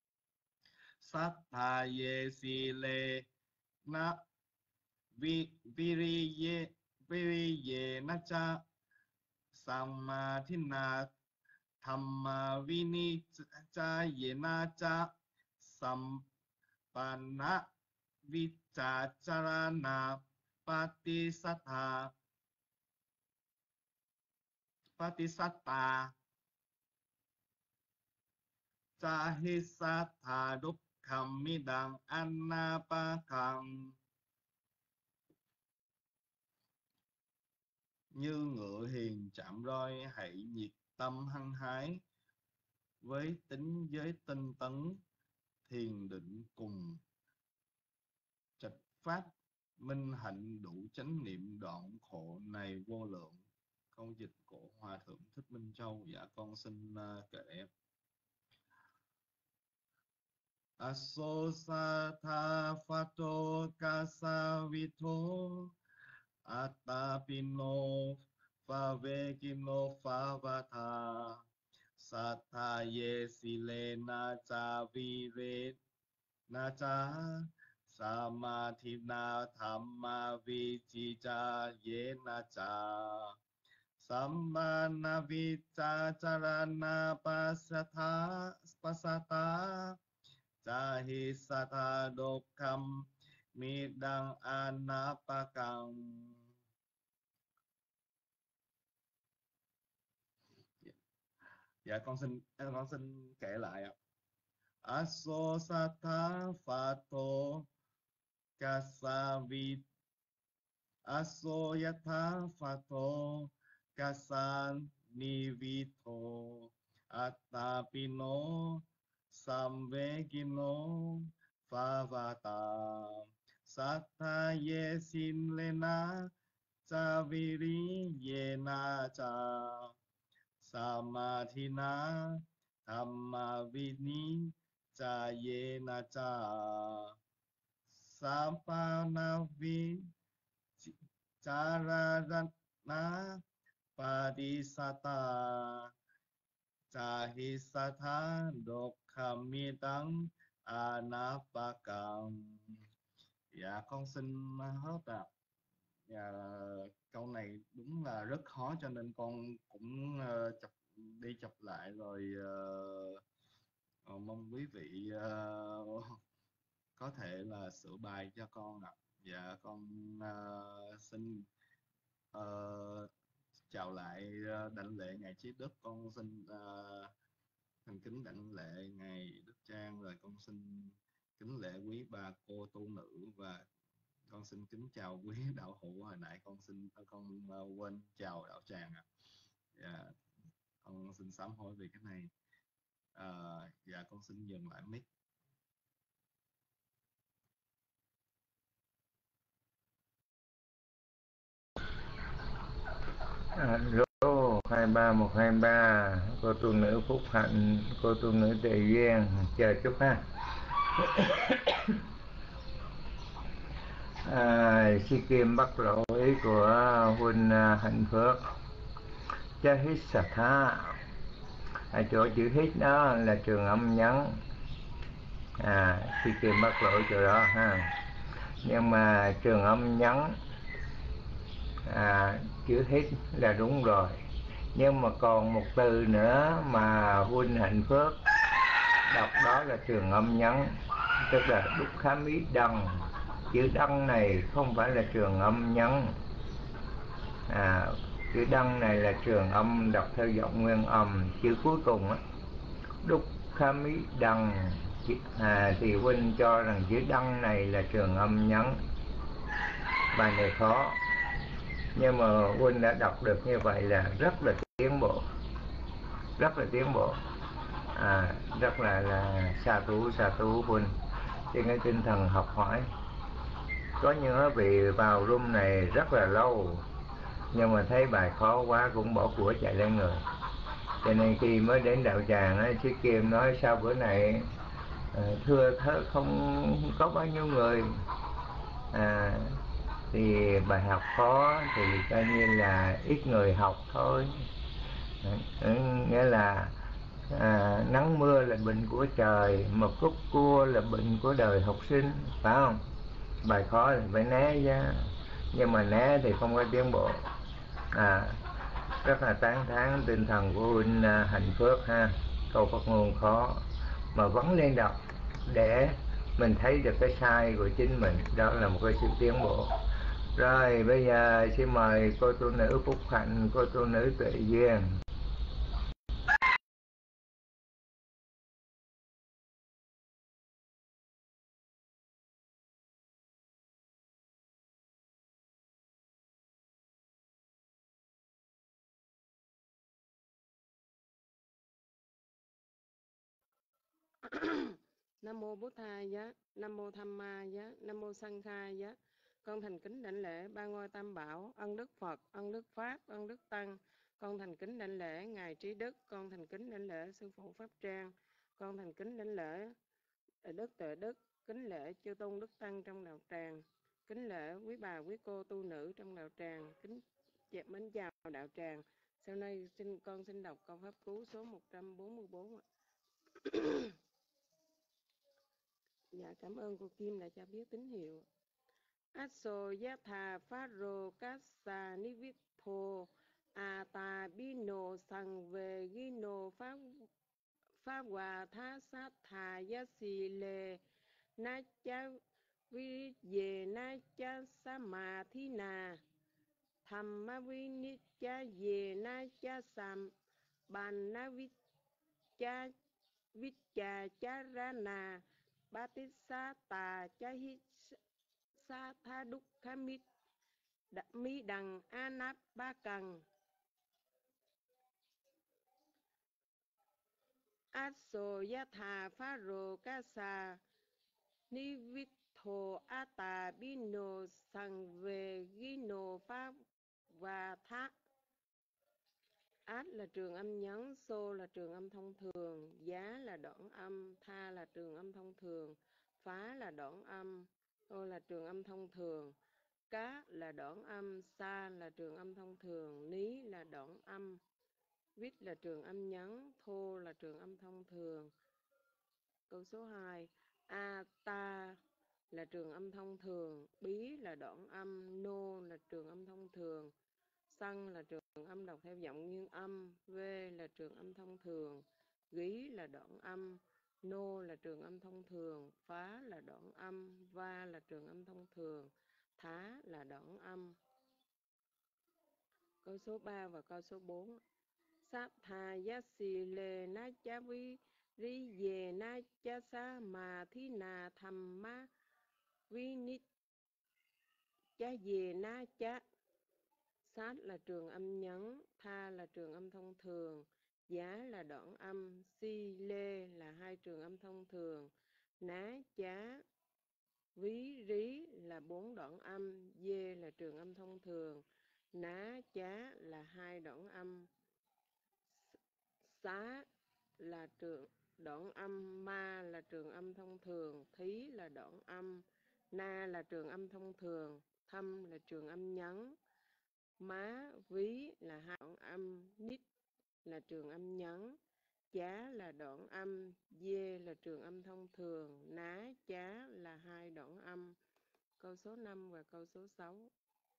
sattha yesile na vi viriye viriye nacha samadhina thamma vinichayena cha sampanna vichacharana patisatha patisatta chahisatha dukkhamidang anapakhang. Như ngựa hiền chạm roi, hãy nhiệt tâm hăng hái, với tính giới tinh tấn, thiền định cùng trạch pháp, minh hạnh đủ chánh niệm, đoạn khổ này vô lượng. Câu dịch của Hòa Thượng Thích Minh Châu. Dạ, con xin uh, kể. Asosatha phato kasavito atapino favekino phavatha sattha yesilena cha vire na cha samadhina thamma vichicha yena cha sammana vichacharana pasatha pasata chahisatha dukkham midang anapakhang. Dạ, con xin con xin kể lại ạ. Asosatha phato kasavi asoyatha phato kasanivito atapino samvegino phavata sattha yesilena cha viri yena cha Samadhina Dhamma vini cha yena cha Sampana vi chararana padisata chahisatha dokhamidang anapakam. Dạ con xin hết ạ. Dạ, câu này đúng là rất khó cho nên con cũng uh, chập đi chập lại rồi uh, uh, mong quý vị uh, có thể là sửa bài cho con ạ. Dạ con uh, xin uh, chào lại uh, đảnh lễ ngài Trí Đức, con xin uh, thành kính đảnh lễ ngài Đức Trang, rồi con xin kính lễ quý bà cô tu nữ, và con xin kính chào quý đạo hữu. Hồi nãy con xin con uh, quên chào đạo tràng ạ. Dạ, con xin sám hối vì cái này. Uh, dạ con xin dừng lại mic. Alo hai ba một hai ba, cô tu nữ Phúc Hạnh, cô tu nữ Tề Duyên, chờ chút ha. À, Si Kim bắt lỗi của huynh Hạnh Phước. Chá hít xà tha, ở chỗ chữ hít đó là trường âm nhấn. À, Si Kim bắt lỗi chỗ đó ha. Nhưng mà trường âm nhấn, à, chữ hít là đúng rồi. Nhưng mà còn một từ nữa mà huynh Hạnh Phước đọc đó là trường âm nhấn, tức là đúc khám ý đăng. Chữ đăng này không phải là trường âm nhấn. À, chữ đăng này là trường âm đọc theo giọng nguyên âm. Chữ cuối cùng á, đúc khám ý đăng, à, thì huynh cho rằng chữ đăng này là trường âm nhấn. Bài này khó, nhưng mà huynh đã đọc được như vậy là rất là tiến bộ, rất là tiến bộ. À, rất là là sa thú sa thú huynh trên cái tinh thần học hỏi. Có những vị vào room này rất là lâu nhưng mà thấy bài khó quá cũng bỏ của chạy lên người. Cho nên khi mới đến đạo tràng á, chị Kim nói sao bữa này à, thưa thớ không có bao nhiêu người. À, thì bài học khó thì coi như là ít người học thôi. À, nghĩa là à, nắng mưa là bệnh của trời, mà cúc cua là bệnh của đời học sinh, phải không? Bài khó thì phải né ra, nhưng mà né thì không có tiến bộ. À, rất là tán thán tinh thần của huynh Hạnh Phước ha. Câu phát ngôn khó mà vẫn lên đọc để mình thấy được cái sai của chính mình, đó là một cái sự tiến bộ. Rồi bây giờ xin mời cô tu nữ Phúc Hạnh, cô tu nữ Tuệ Duyên. Nam mô Bố Tha Giá, Nam mô Tham Ma Giá, Nam mô Sanh Khai Giá. Con thành kính đảnh lễ ba ngôi tam bảo, ân đức Phật, ân đức Pháp, ân đức Tăng. Con thành kính đảnh lễ ngài Trí Đức, con thành kính đảnh lễ sư phụ Pháp Trang, con thành kính đảnh lễ Đức Tuệ Đức, kính lễ chư tôn đức tăng trong đạo tràng, kính lễ quý bà quý cô tu nữ trong đạo tràng, kính dẹp mến chào đạo tràng. Sau này xin con xin đọc câu pháp cú số một trăm bốn mươi bốn ạ. Dạ cảm ơn cô Kim đã cho biết tín hiệu. Aso yatha pharo kassa nivitho ata bino sang về gino pháp pháp hòa tha sát thà yasi lê na cha vi về na cha sa ma thi na tham ma vi ni cha về na cha sam ban na vi cha vi cha cha ra na ba tít sa tà cha hít sa tha đúc kha mít mi đằng anap ba cần aso yatha pharo kasa nivitho ata bino sang về gino pháp và thá. Át là trường âm nhấn, xô là trường âm thông thường, giá là đoạn âm, tha là trường âm thông thường, phá là đoạn âm, ô là trường âm thông thường, cá là đoạn âm, sa là trường âm thông thường, ní là đoạn âm, vít là trường âm nhấn, thô là trường âm thông thường. Câu số hai, a ta là trường âm thông thường, bí là đoạn âm, nô là trường âm thông thường, xăng là trường âm đọc theo giọng nguyên âm, v là trường âm thông thường, gí là đoạn âm, nô là trường âm thông thường, phá là đoạn âm, va là trường âm thông thường, thá là đoạn âm. Câu số ba và câu số bốn. Sát thà giá xì lê ná chá vi ri dề ná chá sa mà thí nà thầm má vi nít chá dề ná chá. Sát là trường âm nhấn, tha là trường âm thông thường, giá là đoạn âm, si lê là hai trường âm thông thường, ná chá ví rí là bốn đoạn âm, dê là trường âm thông thường, ná chá là hai đoạn âm, xá là trường đoạn âm, ma là trường âm thông thường, thí là đoạn âm, na là trường âm thông thường, thâm là trường âm nhấn, má ví là hai đoạn âm, nít là trường âm nhấn, chá là đoạn âm, dê là trường âm thông thường, ná chá là hai đoạn âm. Câu số năm và câu số sáu.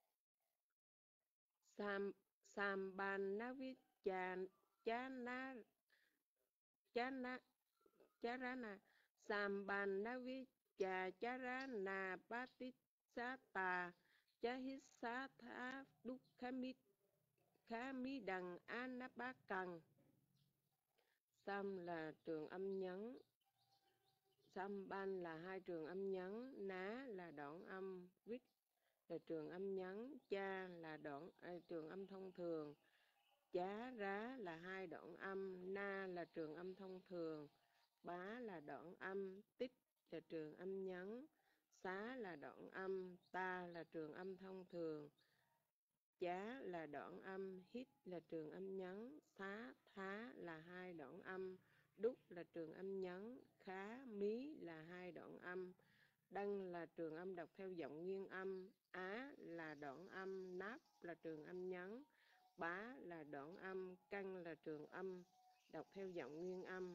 Sam sam ban na vít chà chá na chá na chá ra na sam ban na vít chà chá ra na bát tít sa tà chá hít sa tha đúc khá mít khá mí đằng an na bá cần. Sam là trường âm nhấn, sam ban là hai trường âm nhấn, ná là đoạn âm, vít là trường âm nhấn, cha là đoạn à, trường âm thông thường, chá rá là hai đoạn âm, na là trường âm thông thường, bá là đoạn âm, tích là trường âm nhấn, xá là đoạn âm, ta là trường âm thông thường, chá là đoạn âm, hít là trường âm nhấn, xá thá là hai đoạn âm, đúc là trường âm nhấn, khá mí là hai đoạn âm, đăng là trường âm đọc theo giọng nguyên âm, á là đoạn âm, náp là trường âm nhấn, bá là đoạn âm, căng là trường âm đọc theo giọng nguyên âm.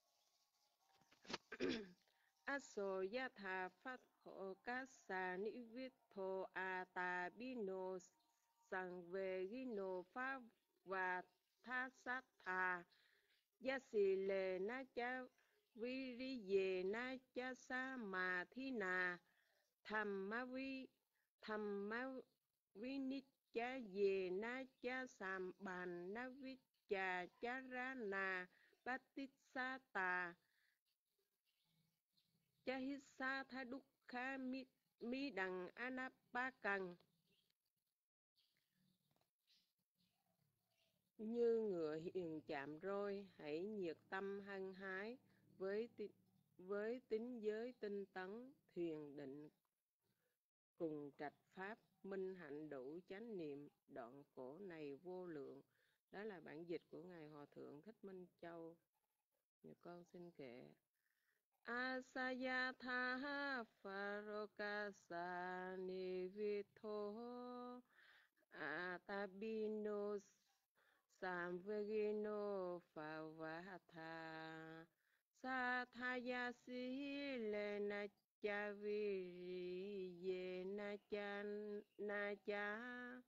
Aso yatha phát hộ cát xà ni viết thô a ta bino sang về gino pháp và tha sát thà giá xì lê na cha vi ri dề na cha sa mà thi nà thầm ma vi thầm ma vi nít cha dề na cha sàm bàn na vi cha cha ra na bát tít sa tà cha hít sa tha đúc khá mi mi đằng anapa cần. Như ngựa hiền chạm roi, hãy nhiệt tâm hăng hái với ti, với tính giới tinh tấn, thiền định cùng trạch pháp, minh hạnh đủ chánh niệm, đoạn khổ này vô lượng. Đó là bản dịch của Ngài Hòa Thượng Thích Minh Châu. Nhà con xin kệ. Asayatha Farokasa Nivitho Atabino Samvegino Favatha Sathayasi Lena Chaviri Yena Chan Nacha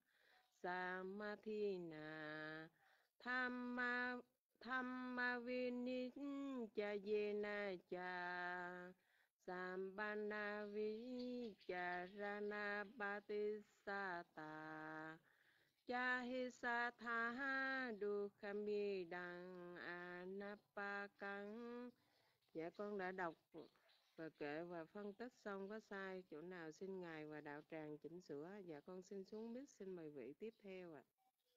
Samathina Thamma Thamma Vinit Cha Yena Cha Sambana Vicharana Bhatisata Cha Hisatha Dukhami Đằng Anapakang. Dạ con đã đọc và kệ và phân tích xong, có sai chỗ nào xin Ngài và đạo tràng chỉnh sửa. Dạ con xin xuống mic, xin mời vị tiếp theo ạ.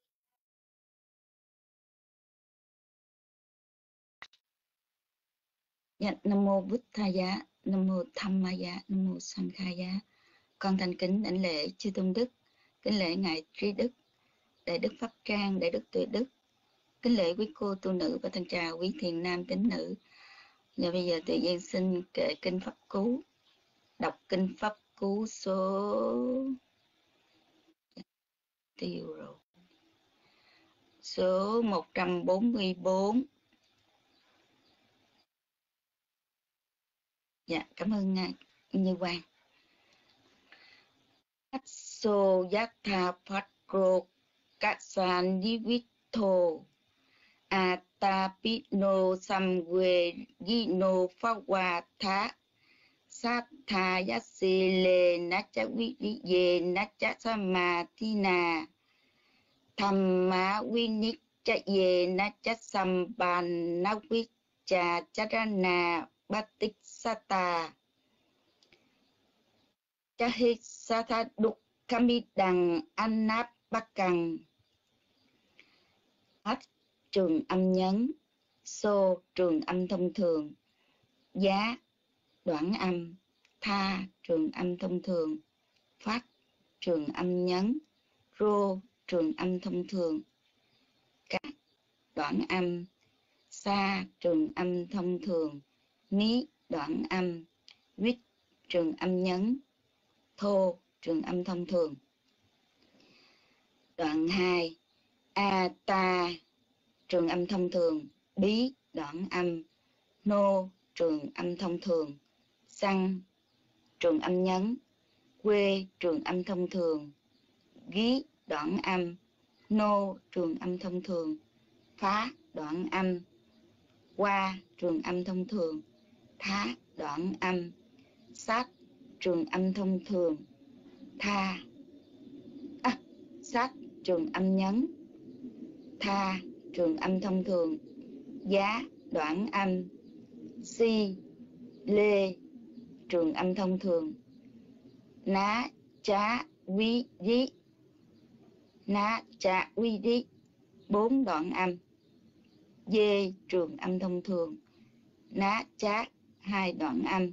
Dạ, Nam mô Bụt Tha Giá, Nam mô Tham Ma Giá, Nam mô Sanh Kha Giá. Con thành kính đảnh lễ chư tôn đức, kính lễ ngài Trí Đức, Đại đức Pháp Trang, Đại đức Tuệ Đức. Kính lễ quý cô tu nữ và thân chào quý thiền nam tín nữ. Và bây giờ tự nhiên xin kệ kinh Pháp Cú. Đọc kinh Pháp Cú số... tiêu rồi. Số một trăm bốn mươi bốn. Dạ, cảm ơn ngài Như Quang. So yatha patro katsan divitho atapino samvegino phawatha sattha yasile nacha vidiye nacha samathina thamma vinichaye nacha sambana vicha charana batisata Chahisatha Dukkhamidang Annapakang. H trường âm nhấn, so trường âm thông thường, giá đoạn âm, tha trường âm thông thường, phát trường âm nhấn, rô trường âm thông thường, các đoạn âm, sa trường âm thông thường, mí đoạn âm, vít trường âm nhấn, thô trường âm thông thường. Đoạn hai, a ta trường âm thông thường, bí đoạn âm, nô trường âm thông thường, xăng trường âm nhấn, quê trường âm thông thường, gí đoạn âm, nô trường âm thông thường, phá đoạn âm, qua trường âm thông thường, thá đoạn âm, sát trường âm thông thường, tha à, sát trường âm nhấn, tha trường âm thông thường, giá đoạn âm, si lê trường âm thông thường, ná chá vi dí ná chá vi dí bốn đoạn âm, dê trường âm thông thường, ná chá hai đoạn âm.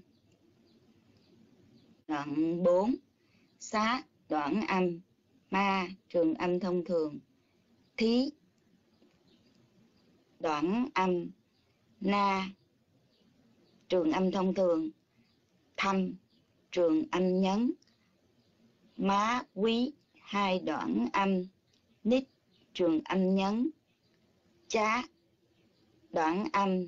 Đoạn bốn, xá đoạn âm, ma trường âm thông thường, thí đoạn âm, na trường âm thông thường, thăm trường âm nhấn, má quý hai đoạn âm, nít trường âm nhấn, chá đoạn âm,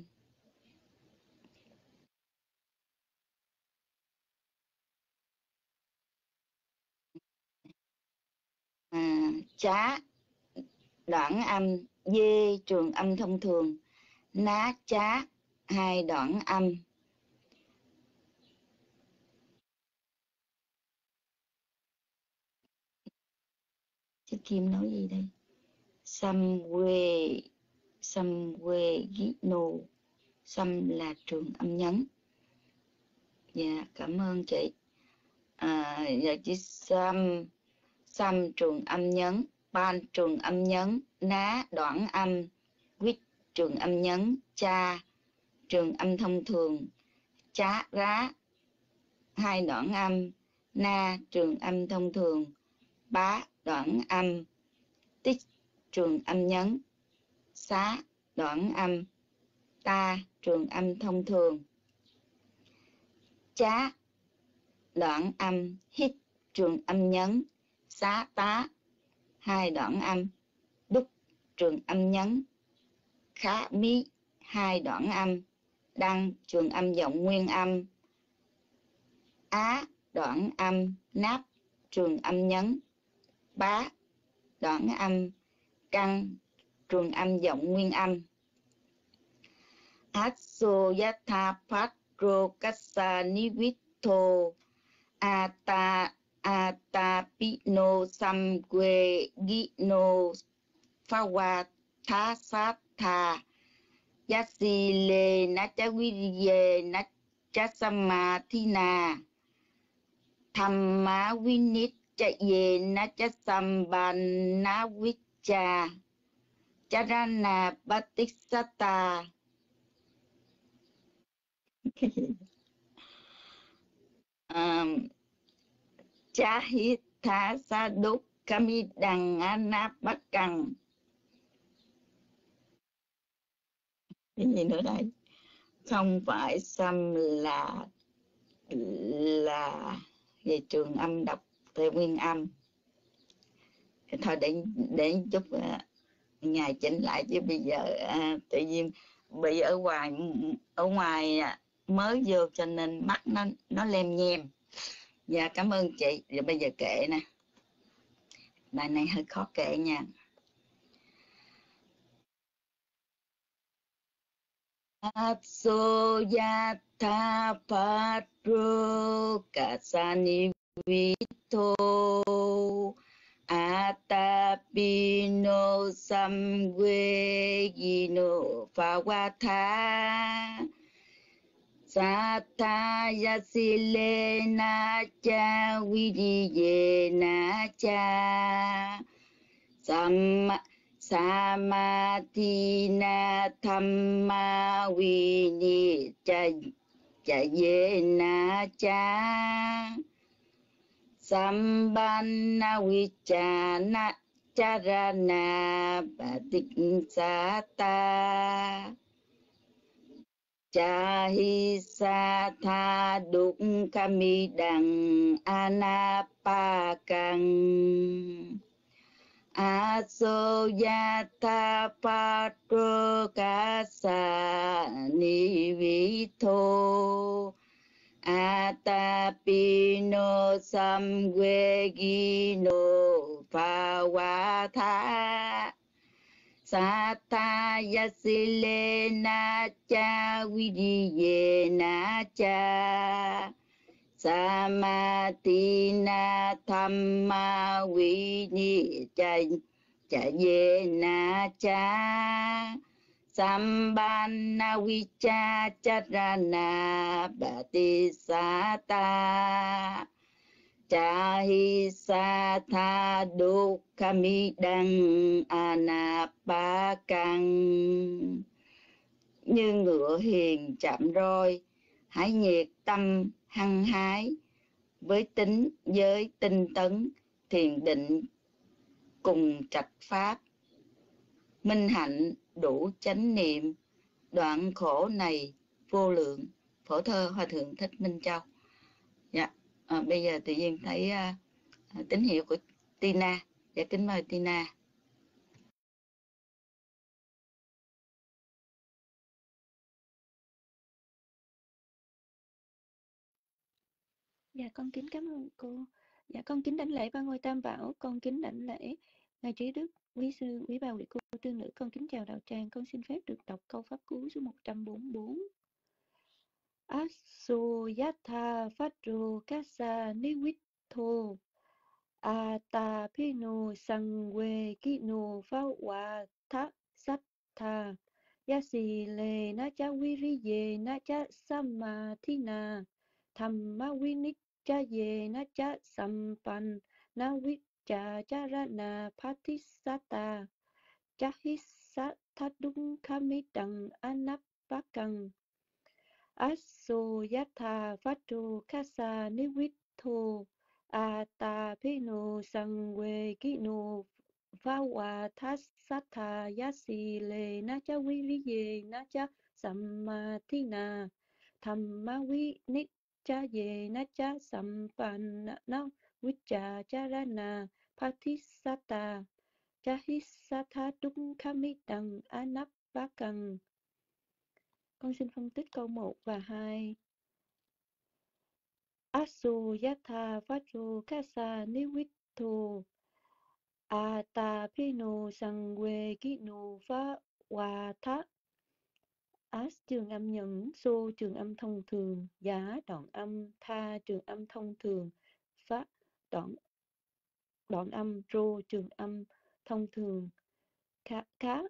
à, chá đoạn âm, dê trường âm thông thường, ná chá hai đoạn âm. Chị Kim nói gì đây? Xăm quê, xăm quê ghi nô, xăm là trường âm nhấn. Dạ, cảm ơn chị. À, dạ chị xăm, xăm trường âm nhấn, ban trường âm nhấn, ná đoạn âm, quýt trường âm nhấn, cha trường âm thông thường, chá rá hai đoạn âm, na trường âm thông thường, bá đoạn âm, tích trường âm nhấn, xá đoạn âm, ta trường âm thông thường, chá đoạn âm, hít trường âm nhấn, xá tá hai đoạn âm, đúc trường âm nhấn, khá mí hai đoạn âm, đăng trường âm giọng nguyên âm, á đoạn âm, náp trường âm nhấn, bá đoạn âm, căng trường âm giọng nguyên âm. Aso yatha patro kassa nivitho ata atapino samque gino phawatha sattha yasile nachavidiye nachasamathina thamma vinichaye nachasambana vicha charana batisata. um, Chahitha saduk kami đằng anapakang. Cái gì nữa đây? Không phải xăm là là về trường âm đọc theo nguyên âm. Thôi để để chút uh, ngày chỉnh lại, chứ bây giờ uh, tự nhiên bị ở ngoài ở ngoài mới vô cho nên mắt nó nó lem nhem. Dạ cảm ơn chị. Rồi bây giờ kệ nè, bài này hơi khó kệ nha. Apsoyatha patro kasani vito atapino samvegino phawatha sataya silena cha vidiyena cha samma Samatina thamma vini cha cha yena cha Sambana vichana charana patiksata Chahisatha dukkhamidang anapakang Asoyatha patro kasa nivito atapino samvegino phawatha sataya silena cha vidiyena cha Samatina thamma vini cha cha yena cha Sambana vicha charana batisata Chahisatha dukkhamidang anapakang. Như ngựa hiền chạm roi, hãy nhiệt tâm hăng hái, với tính giới tinh tấn, thiền định cùng trạch pháp, minh hạnh đủ chánh niệm, đoạn khổ này vô lượng. Phổ thơ Hòa Thượng Thích Minh Châu. Dạ, à, bây giờ tự nhiên thấy à, tín hiệu của Tina. Dạ, kính mời Tina. Dạ con kính cảm ơn cô. Dạ con kính đảnh lễ ba ngôi Tam Bảo, con kính đảnh lễ ngài Trí Đức, quý sư, quý bà, quý cô, tương nữ, con kính chào đạo tràng. Con xin phép được đọc câu pháp cú số một trăm bốn mươi tư. Asu yatha fatro kasa niwitto atapino sangwe kino fawa tha sattha yasile na cha viriye na cha samathina thamma vinik cha ye na cha sampan na vicha charana patisata chahisatha dukkhamidang anapakang Aso yatha fatto kasa niwitto atapino sangwe kino fawa thasatha yasile na cha viriye na cha samathina thamma vinik cha ye na cha sampanna na vicha charana patisata chahisatha dukkhamidang anapakang. Con xin phân tích câu một và hai. Asu yatha fatro kasa niwitto atapino sangwe kino fa wa tha. As trường âm nhẫn, so trường âm thông thường, giá đoạn âm, tha trường âm thông thường, phát đoạn đoạn âm, rô trường âm thông thường, khá, khá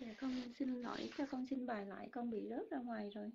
Dạ con xin lỗi, cho con xin bài lại, con bị rớt ra ngoài rồi.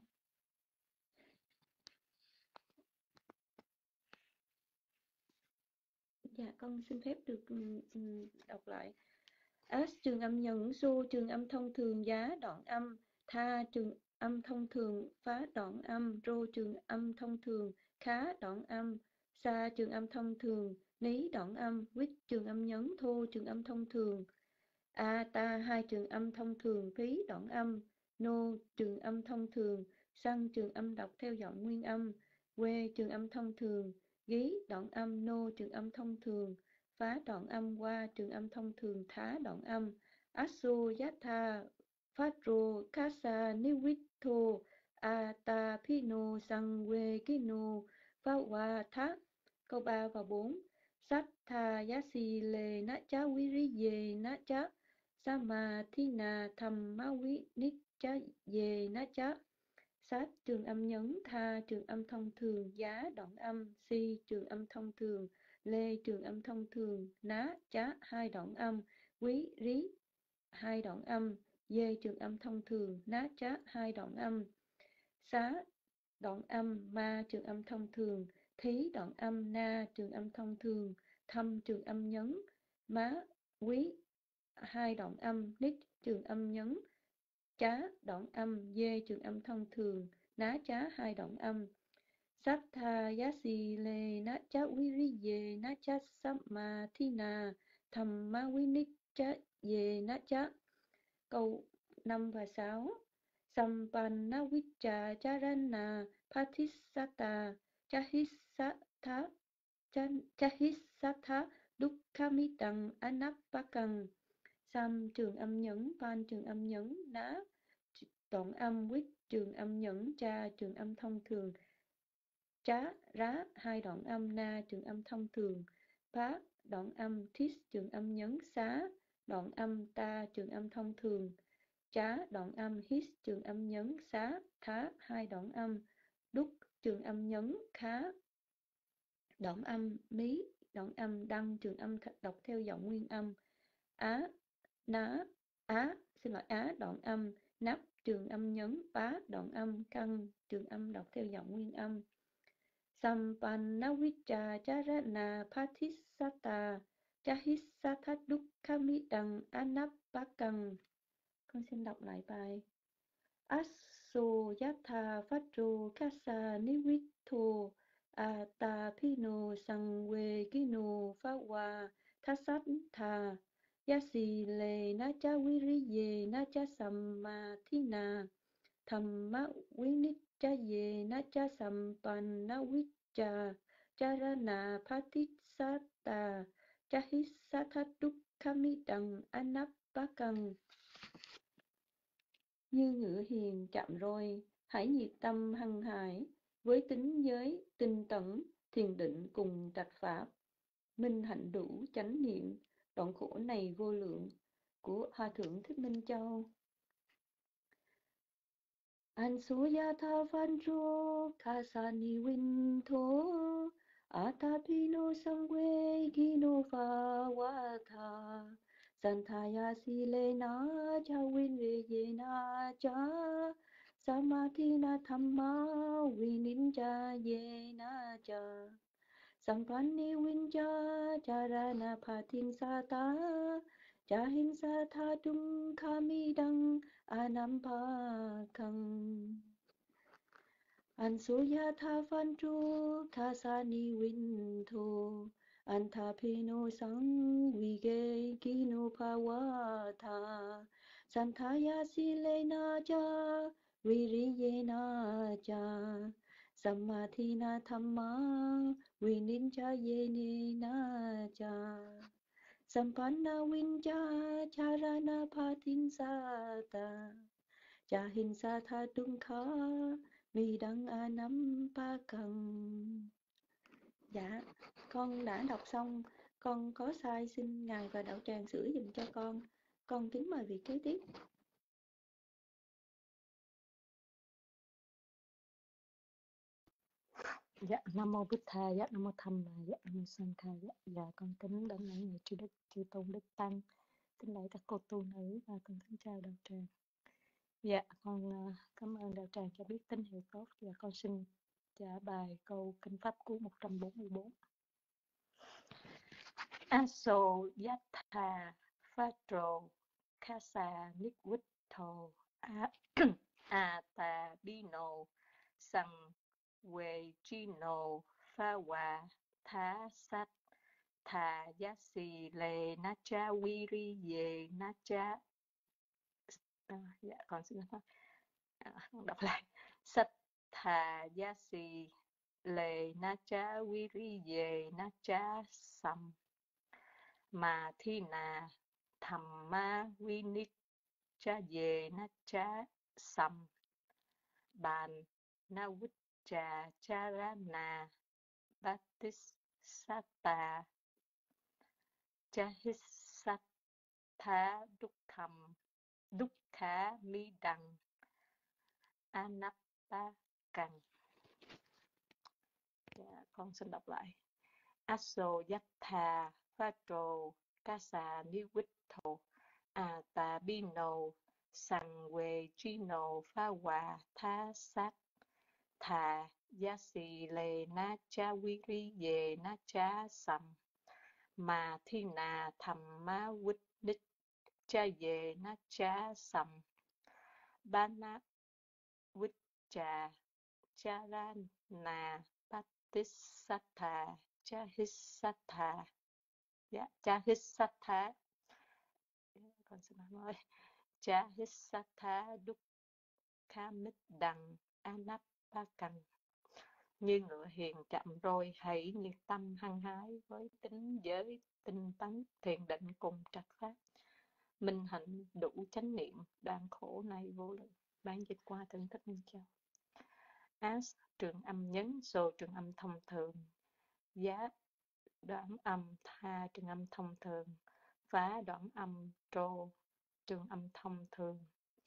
Dạ con xin phép được ừ, ừ, đọc lại. S trường âm nhẫn, xô trường âm thông thường, giá đoạn âm, tha trường âm thông thường, phá đoạn âm, rô trường âm thông thường, khá đoạn âm, sa trường âm thông thường, ní đoạn âm, quýt trường âm nhấn, thô trường âm thông thường, a ta hai trường âm thông thường, phí đoạn âm, nô trường âm thông thường, xăng trường âm đọc theo giọng nguyên âm, quê trường âm thông thường, gí đoạn âm, nô trường âm thông thường, phá đoạn âm, qua trường âm thông thường, thá đoạn âm, asu yatha fatro kasa niwitto ata pino sangwe kino phawa thá. Câu ba và bốn. Sattha yasi le na cha viriye na cha Samathina Thammawi Nicha Ye Na Cha. Sát trường âm nhấn, tha trường âm thông thường, giá đoạn âm, si trường âm thông thường, lê trường âm thông thường, ná chá hai đoạn âm, quý rí hai đoạn âm, dê trường âm thông thường, ná chá hai đoạn âm, xá đoạn âm, ma trường âm thông thường, thí đoạn âm, na trường âm thông thường, thâm trường âm nhấn, má quý hai đoạn âm, nít trường âm nhấn, chá đoạn âm, dê trường âm thông thường, ná chá hai đoạn âm, Sattha yasi le na cha viriye na cha samathina thamma vinicca ye na cha. Câu năm và sáu. Sampanna vicca charana patissata chahisatha chahisatha dukkhamitang anappakang. Sam trường âm nhấn, pan trường âm nhấn, ná đoạn âm, quýt trường âm nhấn, cha trường âm thông thường, trá rá hai đoạn âm, na trường âm thông thường, phá đoạn âm, thít trường âm nhấn, xá đoạn âm, ta trường âm thông thường, trá đoạn âm, hít trường âm nhấn, xá thá hai đoạn âm, đúc trường âm nhấn, khá đoạn âm, mí đoạn âm, đăng trường âm đọc theo giọng nguyên âm, á ná á xin lỗi á đoạn âm, nắp trường âm nhấn, pá đoạn âm, căng trường âm đọc theo giọng nguyên âm. Sampanna vicca charana patissata chahisatha dukkhamitang anappakang. Con xin đọc lại bài. Asso yatha fatro kasa niwitto atapino sangwe kino phawa thasattha yasi le na cha viriye na cha samathina thamma vinicca ye na cha sampanna vicca charana patissata chahisatha dukkhamitang anappakang. Như ngựa hiền chạm roi, hãy nhiệt tâm hăng hải, với tính giới, tinh tấn, thiền định cùng trạch pháp, minh hạnh đủ chánh niệm, đoạn khổ này vô lượng, của Hòa Thượng Thích Minh Châu. Ansuyatha vanjo kasani winto atapino sangwe gino vawatha Santaya sile na cha win re ye na cha Samathina thamma vinincha ye na cha Sampanni vincha charana pathin sata Chahin satha tung khamidang anampakang. Ansuyatha vantu kasani winto Antapino sang vige kino pawatha Santaya sile na cha viriye na cha Samathina thamma vinincha ye ne na cha Sampanna vincha charana pathin sata Chahin satha dukkha midang anampakang. Dạ, con đã đọc xong, con có sai xin Ngài và Đạo Tràng sửa dùm cho con. Con kính mời vị kế tiếp. Dạ, Nam Mô Bích Tha, dạ, Nam Mô Tham Mà, dạ, Nam Mô Sang Kha, dạ, dạ, con kính đấng lãnh người chư Đức, chư Tôn Đức Tăng. kính lạy các cô tu nữ và con kính chào đạo tràng. Dạ, con uh, cảm ơn đạo tràng cho biết tín hiệu tốt và con xin trả bài câu kinh pháp cú một trăm bốn mươi bốn. Aso yatha fatro kasa nikvitto ata bino sang we gino fawa tha sat tha yasi le nacha wiri ye nacha. À, dạ con xin lỗi. À, đọc lại. Sat tha yasi le nacha wiri ye nacha sam mà thi nà thầm ma vi nít cha về na cha sam bàn na vít trà cha ra na batis sata cha hít sát tha đúc thầm đúc khá mi đằng anappa cằn. Dạ, con xin đọc lại. Aso yattha fatro kasa niwitto atabino sangwe gino fawa tha sát thà yasi le na cha wiri ye na cha sam mà thi na thầm ma wít nít cha ye na cha sam bana wít cha cha ra na patisatha cha hissatha. Dạ, cha hissatha. Con xin lỗi. Cha hissatha đúc kha mít đằng anappakan. Như ngựa hiền chậm rồi hãy nhiệt tâm hăng hái với tính giới tinh tấn thiền định cùng trạch pháp minh hạnh đủ chánh niệm đoạn khổ này vô lượng. Bản dịch qua Thượng Thích Minh Châu. As trường âm nhấn sô trường âm thông thường, giá đoạn âm tha trường âm thông thường, phá đoạn âm trô trường âm thông thường,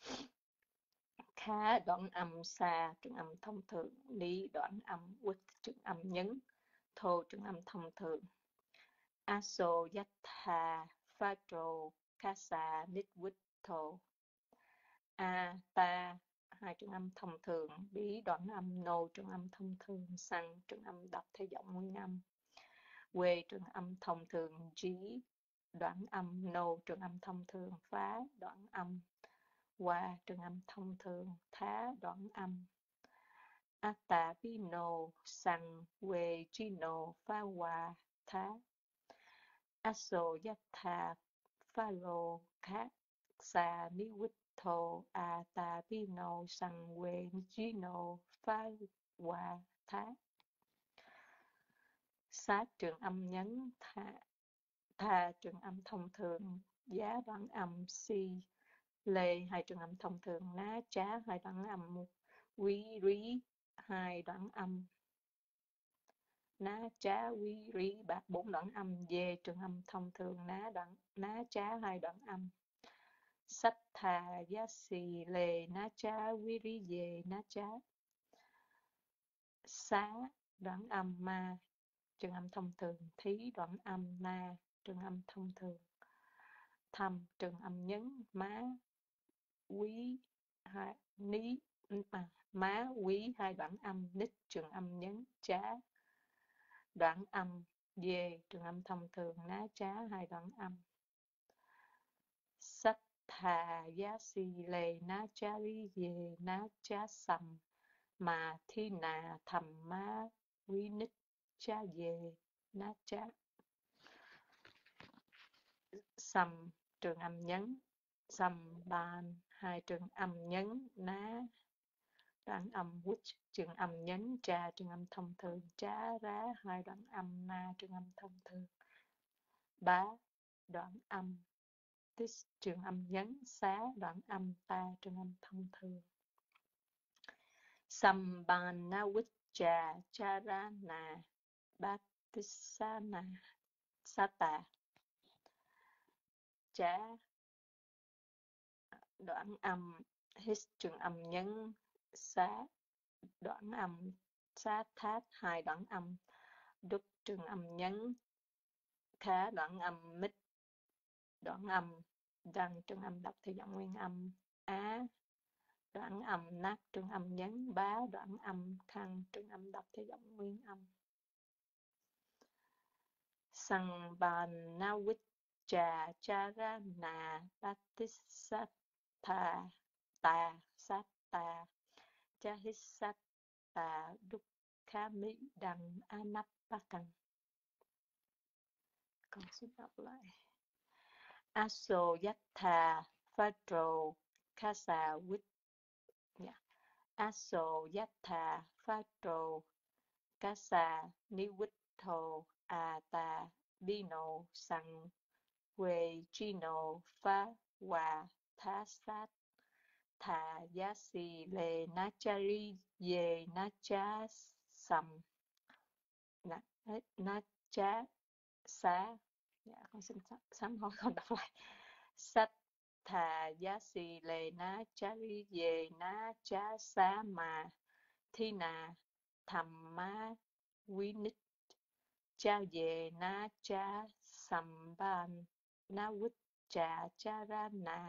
khá đoạn âm xa trường âm thông thường, ní đoạn âm quýt trường âm nhấn, thô trường âm thông thường. Aso yatha fatro kasa nitwitto. A ta hai trường âm thông thường, bí đoạn âm nô trường âm thông thường, sang trường âm đọc theo giọng nguyên âm, quê trường âm thông thường, trí đoạn âm nô trường âm thông thường, phá đoạn âm, qua trường âm thông thường, thá đoạn âm. Ata bino sang quê gino phá qua thá. Aso yatha phalo khác sa niwitto atabino sang quê gino phá qua thá. Sát trường âm nhấn tha, tha trường âm thông thường, giá đoạn âm si lê hai trường âm thông thường, ná trá hai đoạn âm, quý rí hai đoạn âm, ná trá quý rí bạc bốn đoạn âm, dê trường âm thông thường, ná đoạn ná trá hai đoạn âm. Sách thà giá xì lê ná trá quý rí dê ná trá. Xá đoạn âm ma trường âm thông thường, thí đoạn âm na trường âm thông thường, thầm trường âm nhấn, má quý hai ní à, má quý hai đoạn âm, nít trường âm nhấn, trá đoạn âm, dê trường âm thông thường, ná trá hai đoạn âm. Sách thà giá xì lê ná trá rí dê ná trá sầm mà thi nà thầm má quý nít cha dê ná trá. Sầm trường âm nhấn, sầm bàn hai trường âm nhấn, ná đoạn âm which trường âm nhấn, trà trường âm thông thường, trá rá hai đoạn âm, na trường âm thông thường, bá đoạn âm, this trường âm nhấn, xá đoạn âm, ta trường âm thông thường. Sambana Vicca Charana Bhattisana Sata. Chá đoạn âm, hít trường âm nhấn, xá đoạn âm, xá thát hai đoạn âm, đúc trường âm nhấn, khá đoạn âm, mít đoạn âm, đăng trường âm đọc theo giọng nguyên âm, á đoạn âm, nát trường âm nhấn, bá đoạn âm, khăn trường âm đọc theo giọng nguyên âm. Sang bàn na vít trà chara na patisat tha ta sát ta cha hít sát ta dukkha mi đằng anappakan. Con xin đọc lại. Aso yattha phadro kasa vít yeah. Aso yattha phadro kasa nivittho ata bino sang quê chino pha hòa tha sát thà giá xì lê ná cha ri dê ná cha sầm ná, ná cha xá. Dạ con xin sám hối con đọc lại. Sách thà giá xì lê ná cha ri dê ná cha xá mà thi nà thầm má quý nít cha về ná cha sầm ban ná quýt trà cha ra nà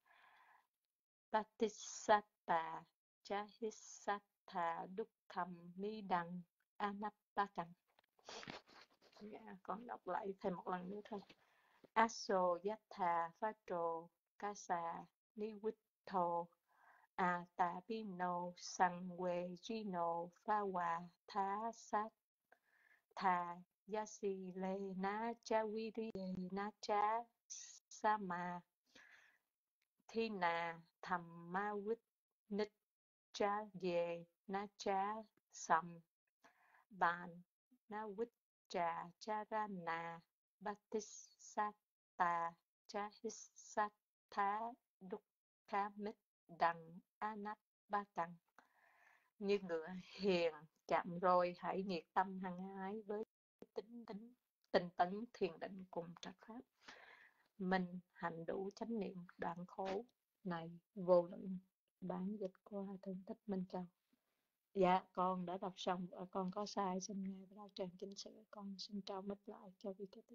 Patisata cha hissatha dukkham mi đằng anappakan. Dạ, con đọc lại thêm một lần nữa thôi. Aso yattha phadro kasa nivittho atabino sangwe jino phawa tha sát tha yasi le na cha viri na cha sama thi nà thầm ma quýt nít cha về na cha sầm bàn na quýt trà cha ra nà batisata cha hissatha dukkha mít đằng anappakan. Như ngựa hiền chạm rồi hãy nhiệt tâm hăng ái với tính tính tinh tấn thiền định cùng trạch pháp. Mình hành đủ chánh niệm đoạn khổ này vô lượng. Bản dịch qua Thượng Thích Minh Châu. Dạ con đã đọc xong, con có sai xin ngài và đạo tràng chỉnh sửa. Con xin trao mic lại cho vị kế tiếp.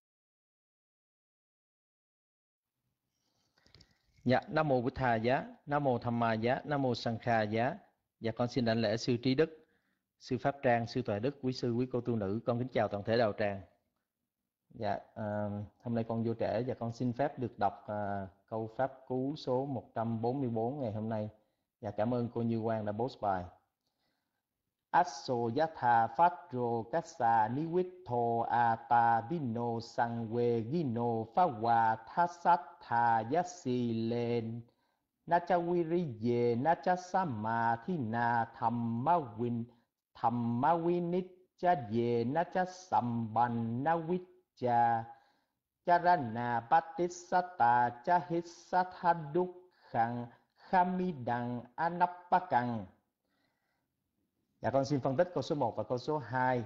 Dạ, Nam mô Bụt Thà Giá, Nam mô Tham Ma Giá, Nam mô Sang Kha Giá. Dạ con xin đảnh lễ sư Trí Đức, sư Pháp Trang, sư Tuệ Đức, quý sư, quý cô tu nữ. Con kính chào toàn thể đạo tràng. Dạ, à, hôm nay con vô trễ và con xin phép được đọc à, câu pháp cú số một trăm bốn mươi bốn ngày hôm nay. Và cảm ơn cô Như Quang đã post bài. Aso yatha phadro kasa nivittho ata bino sangwe gino phawa thasat tha yasi len nacha viriye nacha sama thina thamma win thamma winit cha ye nacha samban navicha charana patisata cha hissatha dukkhan khamidang anappakan. Dạ con xin phân tích câu số một và câu số hai.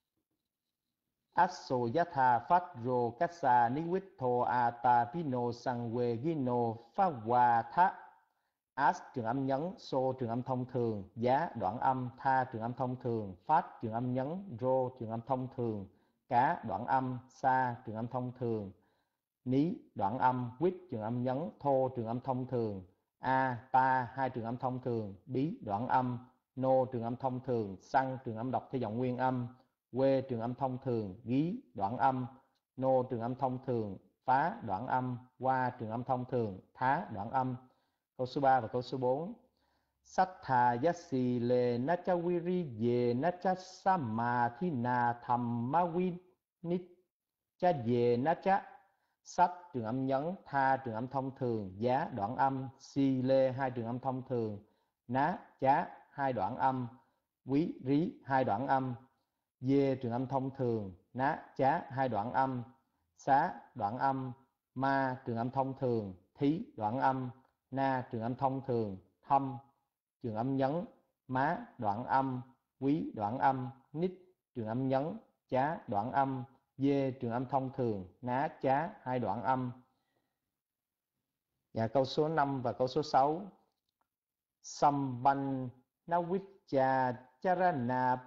Aso yatha phadro kasa nivittho ata pino sangwe gino phawa tha. As trường âm nhấn, so trường âm thông thường, giá đoạn âm, tha trường âm thông thường, phát trường âm nhấn, rô trường âm thông thường, cá đoạn âm, sa trường âm thông thường, ní đoạn âm, quýt trường âm nhấn, thô trường âm thông thường, a, ta hai trường âm thông thường, bí đoạn âm, nô trường âm thông thường, xăng trường âm đọc theo giọng nguyên âm, quê trường âm thông thường, gí đoạn âm, nô trường âm thông thường, phá đoạn âm, qua trường âm thông thường, thá đoạn âm. Câu số ba và câu số bốn. Sattha yasi le nacha viri ye nacha sama thina thamma winit cha ye nacha. Sách trường âm nhấn, tha trường âm thông thường, giá đoạn âm, si lê hai trường âm thông thường, ná chá hai đoạn âm, quý rí hai đoạn âm, dê trường âm thông thường, ná chá hai đoạn âm, xá đoạn âm, ma trường âm thông thường, thí đoạn âm, na trường âm thông thường, thâm trường âm nhấn, má đoạn âm, quý đoạn âm, nít trường âm nhấn, chá đoạn âm, dê trường âm thông thường, ná chá hai đoạn âm. Và câu số năm và câu số sáu. Samban navicha charana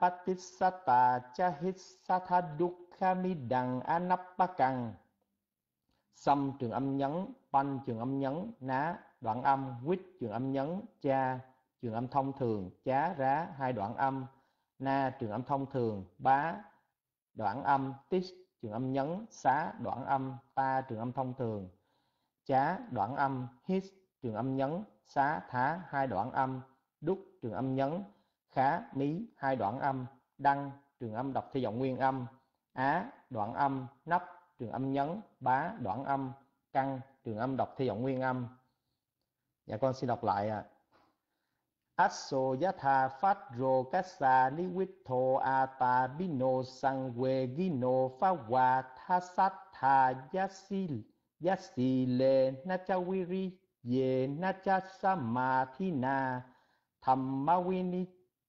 patisata cha hissatha dukkha midang anappakan. Xăm trường âm nhấn, Panh trường âm nhấn, Ná đoạn âm, Quýt trường âm nhấn, Cha trường âm thông thường, Chá rá hai đoạn âm, Na trường âm thông thường, Bá đoạn âm, Tít trường âm nhấn, Xá đoạn âm, Ta trường âm thông thường, Chá đoạn âm, Hít trường âm nhấn, Xá thá hai đoạn âm, Đúc trường âm nhấn, Khá mí hai đoạn âm, Đăng trường âm đọc theo giọng nguyên âm, Á đoạn âm, Nắp trường âm nhấn, Bá đoạn âm, Căng trường âm đọc theo giọng nguyên âm. Dạ con xin đọc lại ạ. Aso yatha fatro kasa niwitto ata bino sangwe gino fawa thasatha yasil yasile nachawiri ye nachasamathina thammawini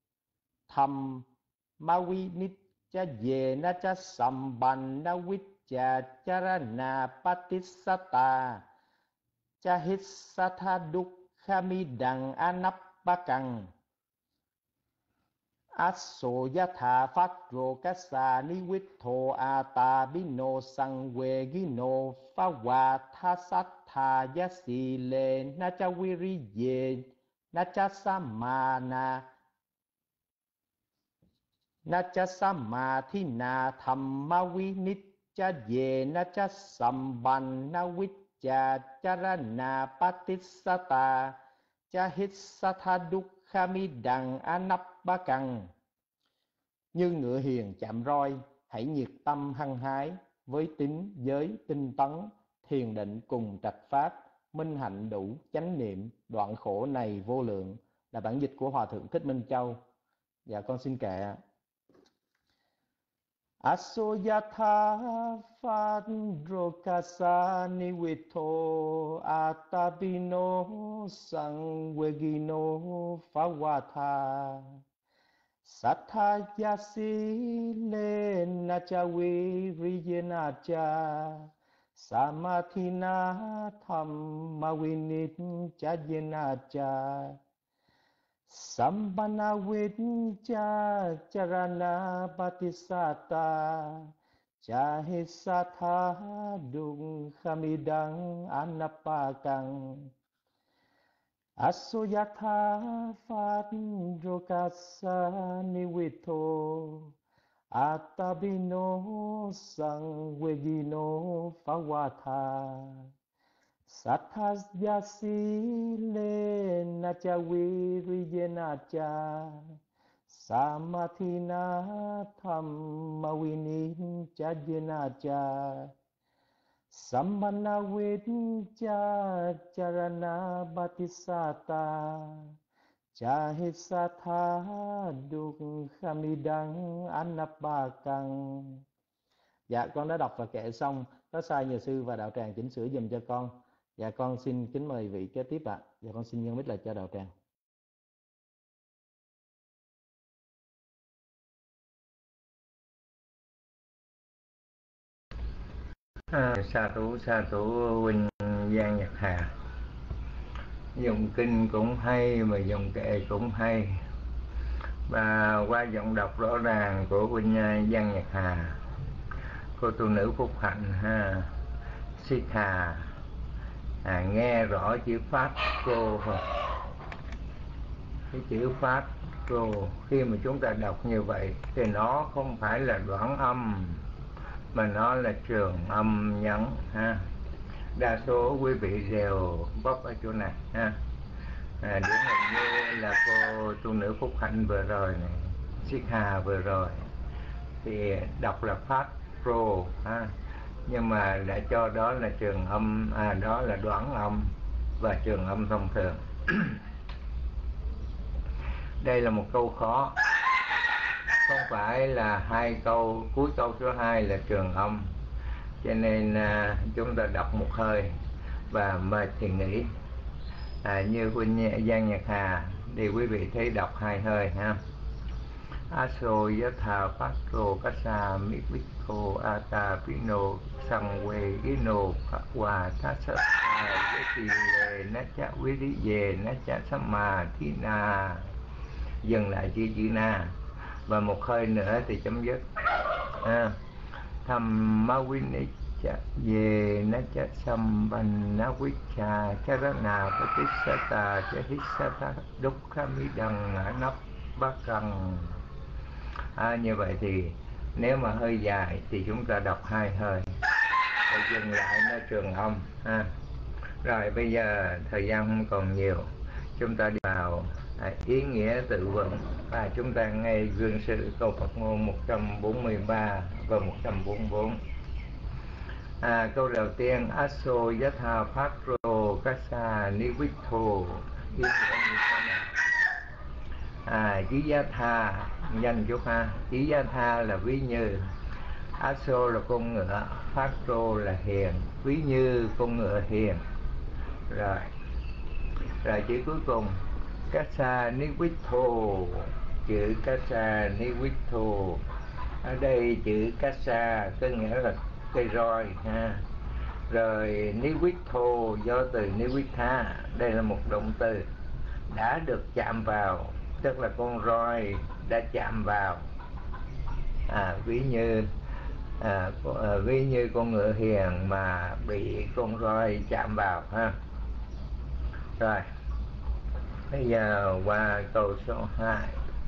thammawinit cha ye nachasambanna viccha charana patissata cha hissatha dukkhamidang anappakkang aso yatha fatro kasa niwitto ata bino sangwe gino fawa thasatha yasile nachawiriye nachasamana nachasamathina thammavinitcha ye nachasambanna viccha charana patissata cha hissatha dukkhamidang anappakkang. Như ngựa hiền chạm roi, hãy nhiệt tâm hăng hái, với tín giới tinh tấn, thiền định cùng trạch pháp, minh hạnh đủ chánh niệm, đoạn khổ này vô lượng, là bản dịch của Hòa Thượng Thích Minh Châu. Dạ con xin kệ. Aso yatha fatro kasa niwitto atabino sangwegino fawatha sattha yasile nachawiriyenacha samathina thammawinit chayenacha Sambana viccha charana patissata cha hissatha dukkhamidang anappakkang asoyatha fatro niwitto atabino sangwegino fawatha Sathasya-sile nachawiriyenacha Samathina thammavinim chayenacha Sammana viccha charana patissata cha hissatha dukkhamidang anappakkang. Dạ con đã đọc và kệ xong, có sai nhờ sư và đạo tràng chỉnh sửa dùm cho con. Dạ con xin kính mời vị kế tiếp ạ. Dạ con xin nhân mít lại cho đạo tràng. À, sa thủ sa thủ huynh Giang Nhật Hà, dùng kinh cũng hay mà dùng kệ cũng hay, và qua giọng đọc rõ ràng của huynh Giang Nhật Hà, cô tu nữ Phúc Hạnh ha, Sikha à, nghe rõ chữ phát cô, cái chữ phát cô khi mà chúng ta đọc như vậy thì nó không phải là đoạn âm mà nó là trường âm nhấn ha. Đa số quý vị đều bóp ở chỗ này ha. À, điển hình như là cô tu nữ Phúc Hạnh vừa rồi này, Sikha vừa rồi thì đọc là phát pro ha, nhưng mà đã cho đó là trường âm, à, đó là đoạn âm và trường âm thông thường. Đây là một câu khó, không phải là hai câu cuối câu số hai là trường âm, cho nên à, chúng ta đọc một hơi và mệt thì nghỉ. À, như huynh Giang Nhật Hà thì quý vị thấy đọc hai hơi ha. Aso yatha fatro kasa mikviko ata pino sangwe gino wa tasata yasile nacha viriye nacha samathina. Dừng lại chữ chữ na và một hơi nữa thì chấm dứt. À, Thammawinit cha về na cha sam ban na quýt cha cha ra na pa tích sa ta cha hít sa ta đúc kha mi đằng ngã nắp bát cần. À, như vậy thì nếu mà hơi dài thì chúng ta đọc hai hơi rồi dừng lại nơi trường âm ha. Rồi bây giờ thời gian không còn nhiều, chúng ta đi vào à, ý nghĩa tự vựng và chúng ta nghe gương sự câu Phật ngôn một trăm bốn mươi ba và một trăm bốn mươi bốn. À, câu đầu tiên Aso Yatha Phakro Kasa Nivitho, ý nghĩa như thế nào? À, ý Yatha danh chút ha, ý Yatha là ví như, Aso là con ngựa, Phakro là hiền, ví như con ngựa hiền. Rồi, rồi chữ cuối cùng Kasa Nivitho, chữ Kasa Nivitho. Ở đây chữ Kasa có nghĩa là cây roi ha. Rồi Nivitho do từ Nivitha, đây là một động từ đã được chạm vào, tức là con roi đã chạm vào. À, ví như à, ví như con ngựa hiền mà bị con roi chạm vào ha. Rồi bây giờ qua câu số hai.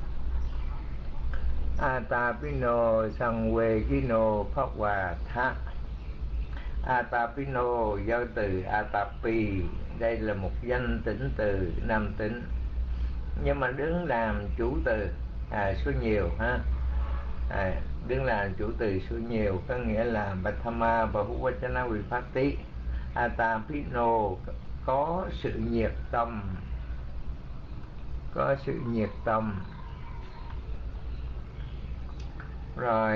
Atapino Sangwegino Phakwatha. Atapino do từ Atapi, đây là một danh tính từ nam tính nhưng mà đứng làm chủ từ à, số nhiều ha. À, đứng làm chủ từ số nhiều có nghĩa là Bhattama Bahuvachana Vipatti. Atapino có sự nhiệt tâm, có sự nhiệt tâm. Rồi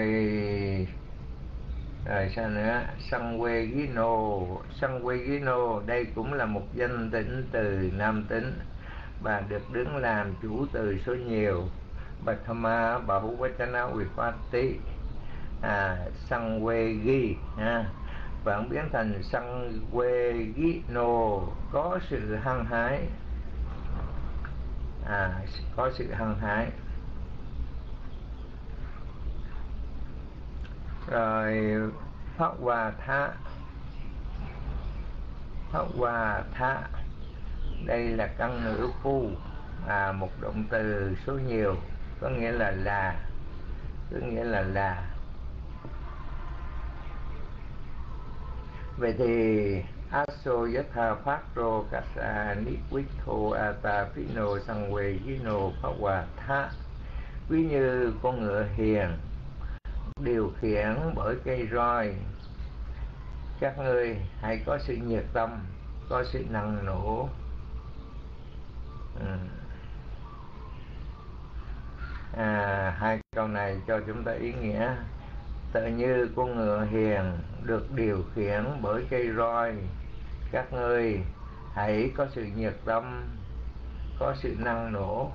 rồi sao nữa? Sangwegino, Sangwegino đây cũng là một danh tính từ nam tính và được đứng làm chủ từ số nhiều. Bhattama Bahuvachana Vipatti. À, Sangwegi ha, và biến thành Sangwegino, có sự hăng hái. À, có sự hăng hái. Rồi Phakwatha, Phakwatha đây là căn ngữ phu, à, một động từ số nhiều có nghĩa là là, có nghĩa là là. Vậy thì Aso Yatha Phakro Kasa Nikwitho Atapino Sangwegino Phakwatha, ví như con ngựa hiền điều khiển bởi cây roi, các ngươi hãy có sự nhiệt tâm, có sự năng nổ. Ừ. À, hai câu này cho chúng ta ý nghĩa tự như con ngựa hiền được điều khiển bởi cây roi, các ngươi hãy có sự nhiệt tâm, có sự năng nổ.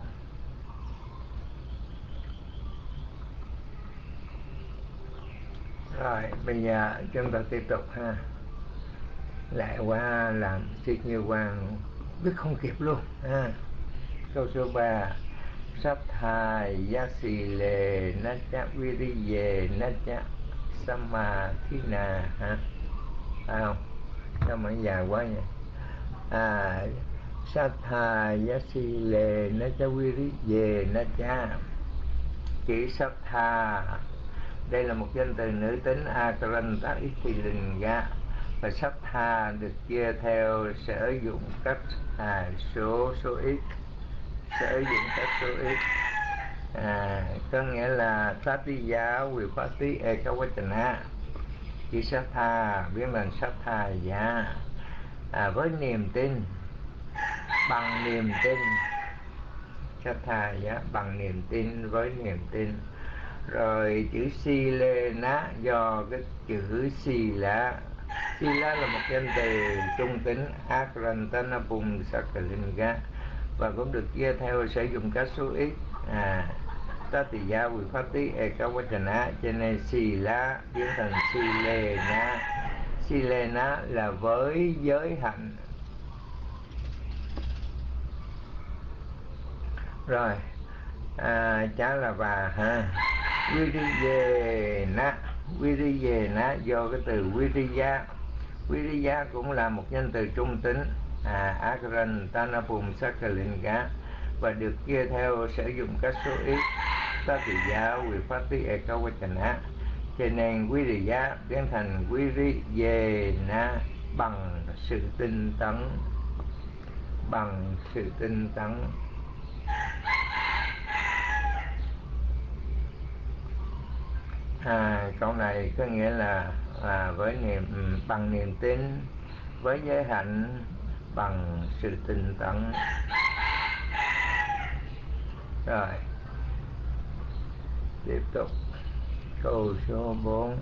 Rồi bây giờ chúng ta tiếp tục ha, lại qua làm Siết Như Quang biết không kịp luôn ha. Câu số ba Sattha Yasile Nacha Viriye Nacha Samathina ha. Phải không? Sao mà dài quá nhỉ? À, Sattha Yasile Nacha Viriye Nacha. Chữ Sattha đây là một danh từ nữ tính Akaranta Ithilinga, và Sattha được chia theo sử dụng cách à, số số ít, sử dụng cách số ít. À, có nghĩa là Sattiya Vipatti Ekavachana. Chữ Sattha biến thành Sattaya, à, với niềm tin, bằng niềm tin. Sattaya bằng niềm tin, với niềm tin. Rồi chữ Silena do cái chữ Sila. Sila là một danh từ trung tính Akrantanapum Sakalinga và cũng được chia theo sử dụng các số ít. À, Tatiya Vipatti Ekavachana, cho nên Sila biến thành Silena. Silena là với giới hạnh. Rồi à, chá là và ha. Viriye na, Viriyena do cái từ Viriya. Viriya cũng là một danh từ trung tính, à, Akaran Tanapum Sakalinga, và được chia theo sử dụng các số ít Tatiya Vipati Ekawachana, cho nên Viriya biến thành Viriyena bằng sự tinh tấn, bằng sự tinh tấn. À, câu này có nghĩa là à, với niềm bằng niềm tin, với giới hạnh, bằng sự tinh tấn. Rồi tiếp tục câu số bốn.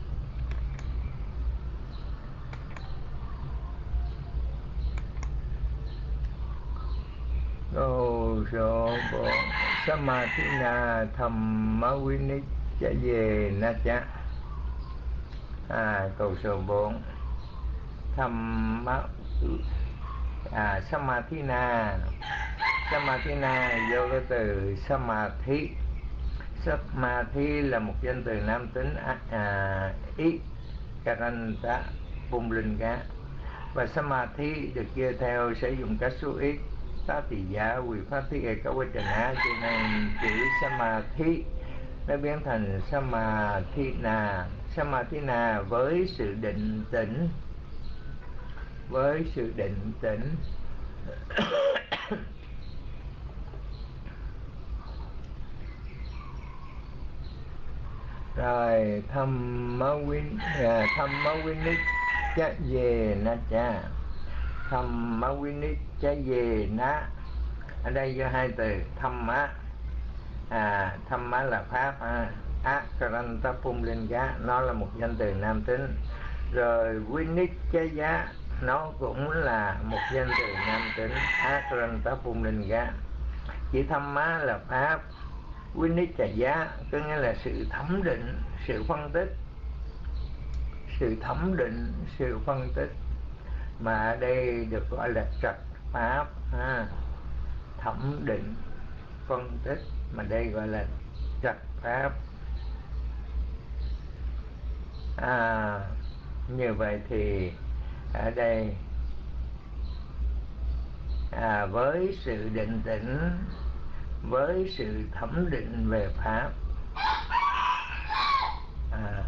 Câu số bốn. Samathina Thamma Vinichchaye Nacha. À, câu số bốn. Thamma à, Samathina. Samathina do cái từ Samadhi. Samadhi là một danh từ nam tính, à, ý Karanta Pumlinga, và Samadhi được chia theo sử dụng các số ít Tatiya Vipati Ekawachana, cho nên chữ Samadhi nó biến thành Samathina. Samathina với sự định tĩnh, với sự định tĩnh. Rồi Thamma Thamma Vinichchaye Nacha. Thamma Vinichchaye Na, ở đây do hai từ Thamma, à, Thamma là pháp, à, Akaranta Pumlinga nó là một danh từ nam tính, rồi Vinichchaya nó cũng là một danh từ nam tính, Akaranta Pumlinga. Chỉ Thamma là pháp, Vinichchaya có nghĩa là sự thẩm định, sự phân tích, sự thẩm định, sự phân tích, mà ở đây được gọi là trạch pháp, ha. Thẩm định, phân tích, mà đây gọi là trạch pháp. À, như vậy thì ở đây à, với sự định tĩnh, với sự thẩm định về pháp, à,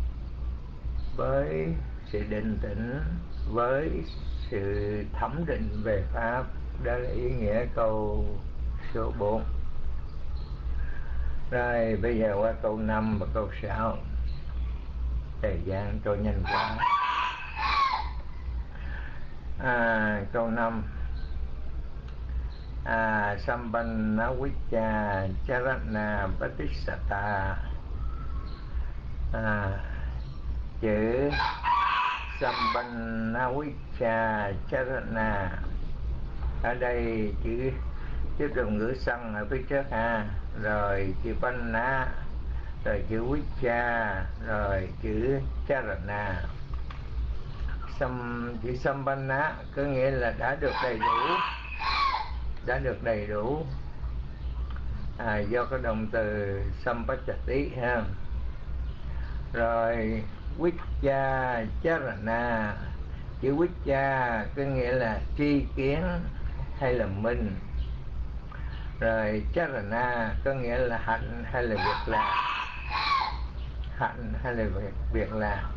với sự định tĩnh, với sự thẩm định về pháp, đó là ý nghĩa câu số bốn. Rồi bây giờ qua câu năm và câu sáu. Thời gian trôi nhanh quá. À, câu năm. À, Sampanna Vicca Charana Patisata. À, chữ Sampanna Vicca Charana, ở đây chữ tiếp đồng ngữ sân ở phía trước, ha, rồi chữ Panna, rồi chữ Vicca, rồi chữ Charana. Sam, chữ Sampanna có nghĩa là đã được đầy đủ, đã được đầy đủ, à, do cái động từ Sampachati, ha. Rồi Vicca Charana, chữ Vicca có nghĩa là tri kiến hay là minh, rồi Charana có nghĩa là hạnh hay là việc làm, hạnh hay là việc, việc làm.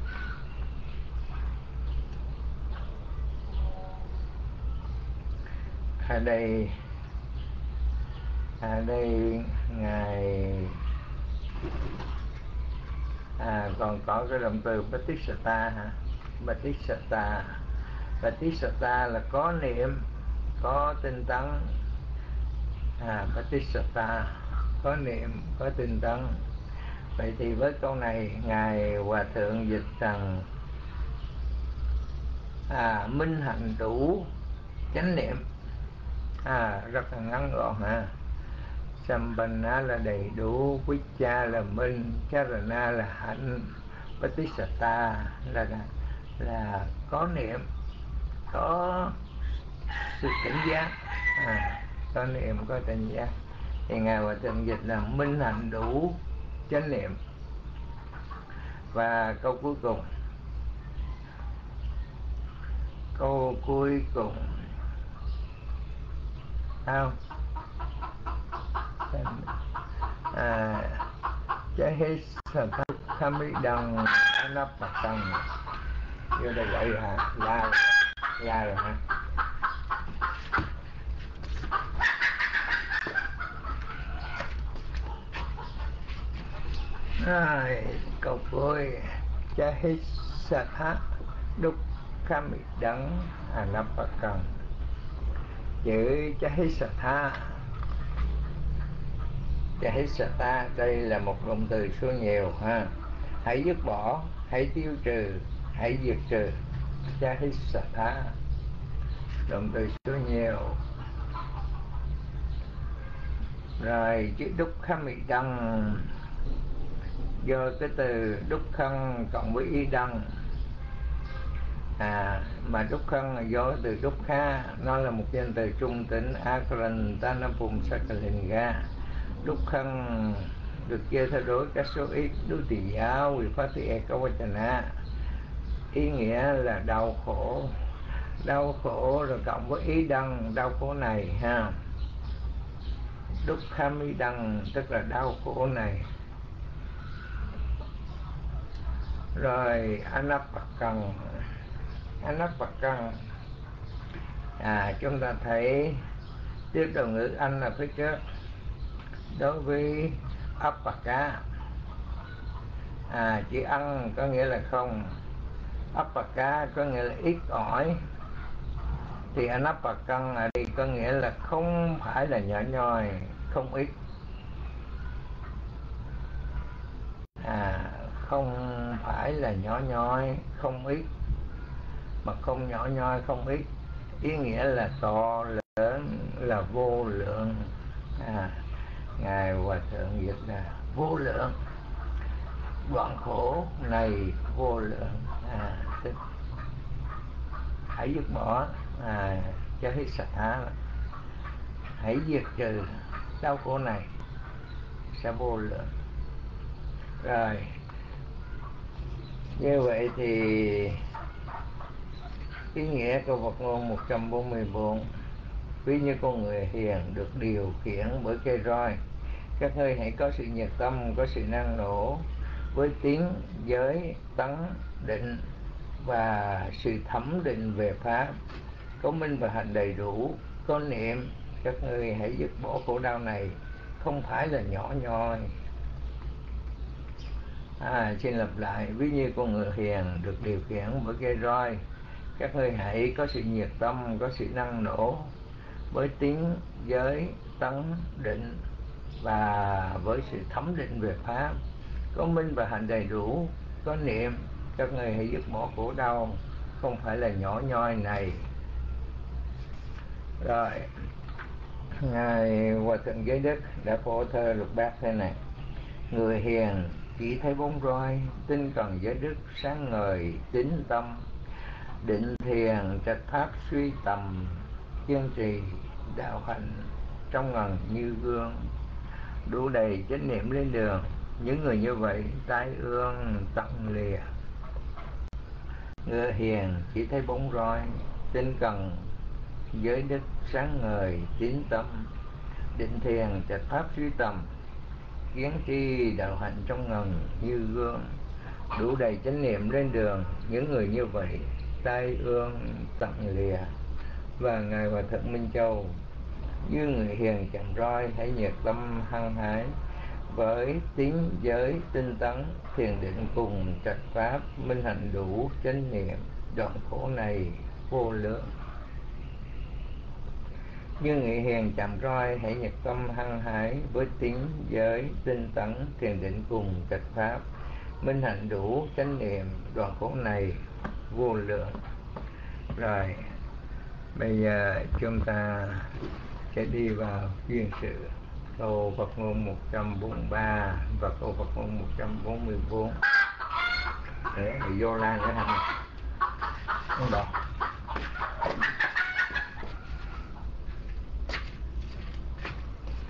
Ở đây ở đây ngài à, còn có cái động từ Patisata, hả? Patisata, Patisata là có niệm, có tinh tấn. À, Patisata, có niệm, có tinh tấn. Vậy thì với câu này ngài Hòa thượng dịch rằng à, minh hạnh đủ chánh niệm, à, rất là ngắn gọn, ha. Sampanna là đầy đủ, Vicca là minh, Charana là hạnh, Patisata là, là là có niệm, có sự cảnh giác, à, có niệm, có cảnh giác. Thì ngài Hòa thượng dịch là minh hạnh đủ chánh niệm. Và câu cuối cùng, câu cuối cùng không à, cha hết sạch tham mỹ đằng nắp bạc tăng vô đây vậy hả? La la rồi hả? Rồi, câu cuối, cha hết sạch đúc tham mỹ đằng nắp bạc tăng. Chữ cha hết sạch cha hết sạch đây là một động từ số nhiều ha. Hãy dứt bỏ, hãy tiêu trừ, hãy diệt trừ. Cha hết sạch động từ số nhiều. Rồi chữ đúc khăn bị đăng do cái từ đúc khăn cộng với y đăng à, mà đúc khăn là do từ đúc kha, nó là một danh từ trung tính akaran tanapum sakalinga. Đúc khăn được chia theo đối các số ít đối tỷ giáo vì phát thị ekavachana, ý nghĩa là đau khổ, đau khổ rồi cộng với ý đăng, đau khổ này ha. Đúc kham ý đăng tức là đau khổ này. Rồi anapakang, anapakang à, chúng ta thấy tiếp đầu ngữ anh là phía trước. Đối với apaka à, chữ ăn có nghĩa là không, apaka có nghĩa là ít ỏi, thì anapakang ở đây có nghĩa là không phải là nhỏ nhoi, không ít à, không phải là nhỏ nhoi, không ít, mà không nhỏ nhoi, không ít, ý nghĩa là to lớn, là vô lượng à. Ngài Hòa Thượng dịch là vô lượng, đoạn khổ này vô lượng à, tức hãy dứt bỏ à, cho hết sạch há, hãy diệt trừ đau khổ này sẽ vô lượng. Rồi như vậy thì ý nghĩa câu Phật ngôn một trăm bốn mươi bốn, ví như con người hiền được điều khiển bởi cây roi, các ngươi hãy có sự nhiệt tâm, có sự năng nổ với tiếng, giới, tấn, định và sự thẩm định về pháp, có minh và hành đầy đủ, có niệm, các ngươi hãy dứt bỏ khổ đau này, không phải là nhỏ nhoi. À, xin lặp lại, ví như con người hiền được điều khiển bởi cây roi, các ngươi hãy có sự nhiệt tâm, có sự năng nổ với tiếng, giới, tấn, định và với sự thẩm định về pháp, có minh và hành đầy đủ, có niệm, các ngươi hãy dứt bỏ khổ đau, không phải là nhỏ nhoi này. Rồi Ngài Hòa Thượng Giới Đức đã phổ thơ lục bát thế này: người hiền chỉ thấy bóng roi, tinh cần giới đức sáng ngời tín tâm, định thiền trạch pháp suy tầm, kiên trì đạo hạnh trong ngần như gương, đủ đầy chánh niệm lên đường, những người như vậy tai ương tận lìa. Người hiền chỉ thấy bóng roi, tinh cần giới đức sáng ngời tín tâm, định thiền trạch pháp suy tầm, kiến tri đạo hạnh trong ngần như gương, đủ đầy chánh niệm lên đường, những người như vậy tai ương tận lìa. Và Ngài Hòa Thượng Minh Châu: như người hiền chạm roi, hãy nhiệt tâm hăng hái với tín, giới, tinh tấn, thiền định cùng trạch pháp, minh hạnh đủ chánh niệm, đoạn khổ này vô lượng. Như người hiền chạm roi, hãy nhiệt tâm hăng hái với tín, giới, tinh tấn, thiền định cùng trạch pháp, minh hạnh đủ chánh niệm, đoạn khổ này vô lượng. Rồi bây giờ chúng ta sẽ đi vào duyên sự câu Phật ngôn một trăm bốn mươi ba và câu Phật ngôn một trăm bốn mươi bốn. Để vô lan cái hành không đọc.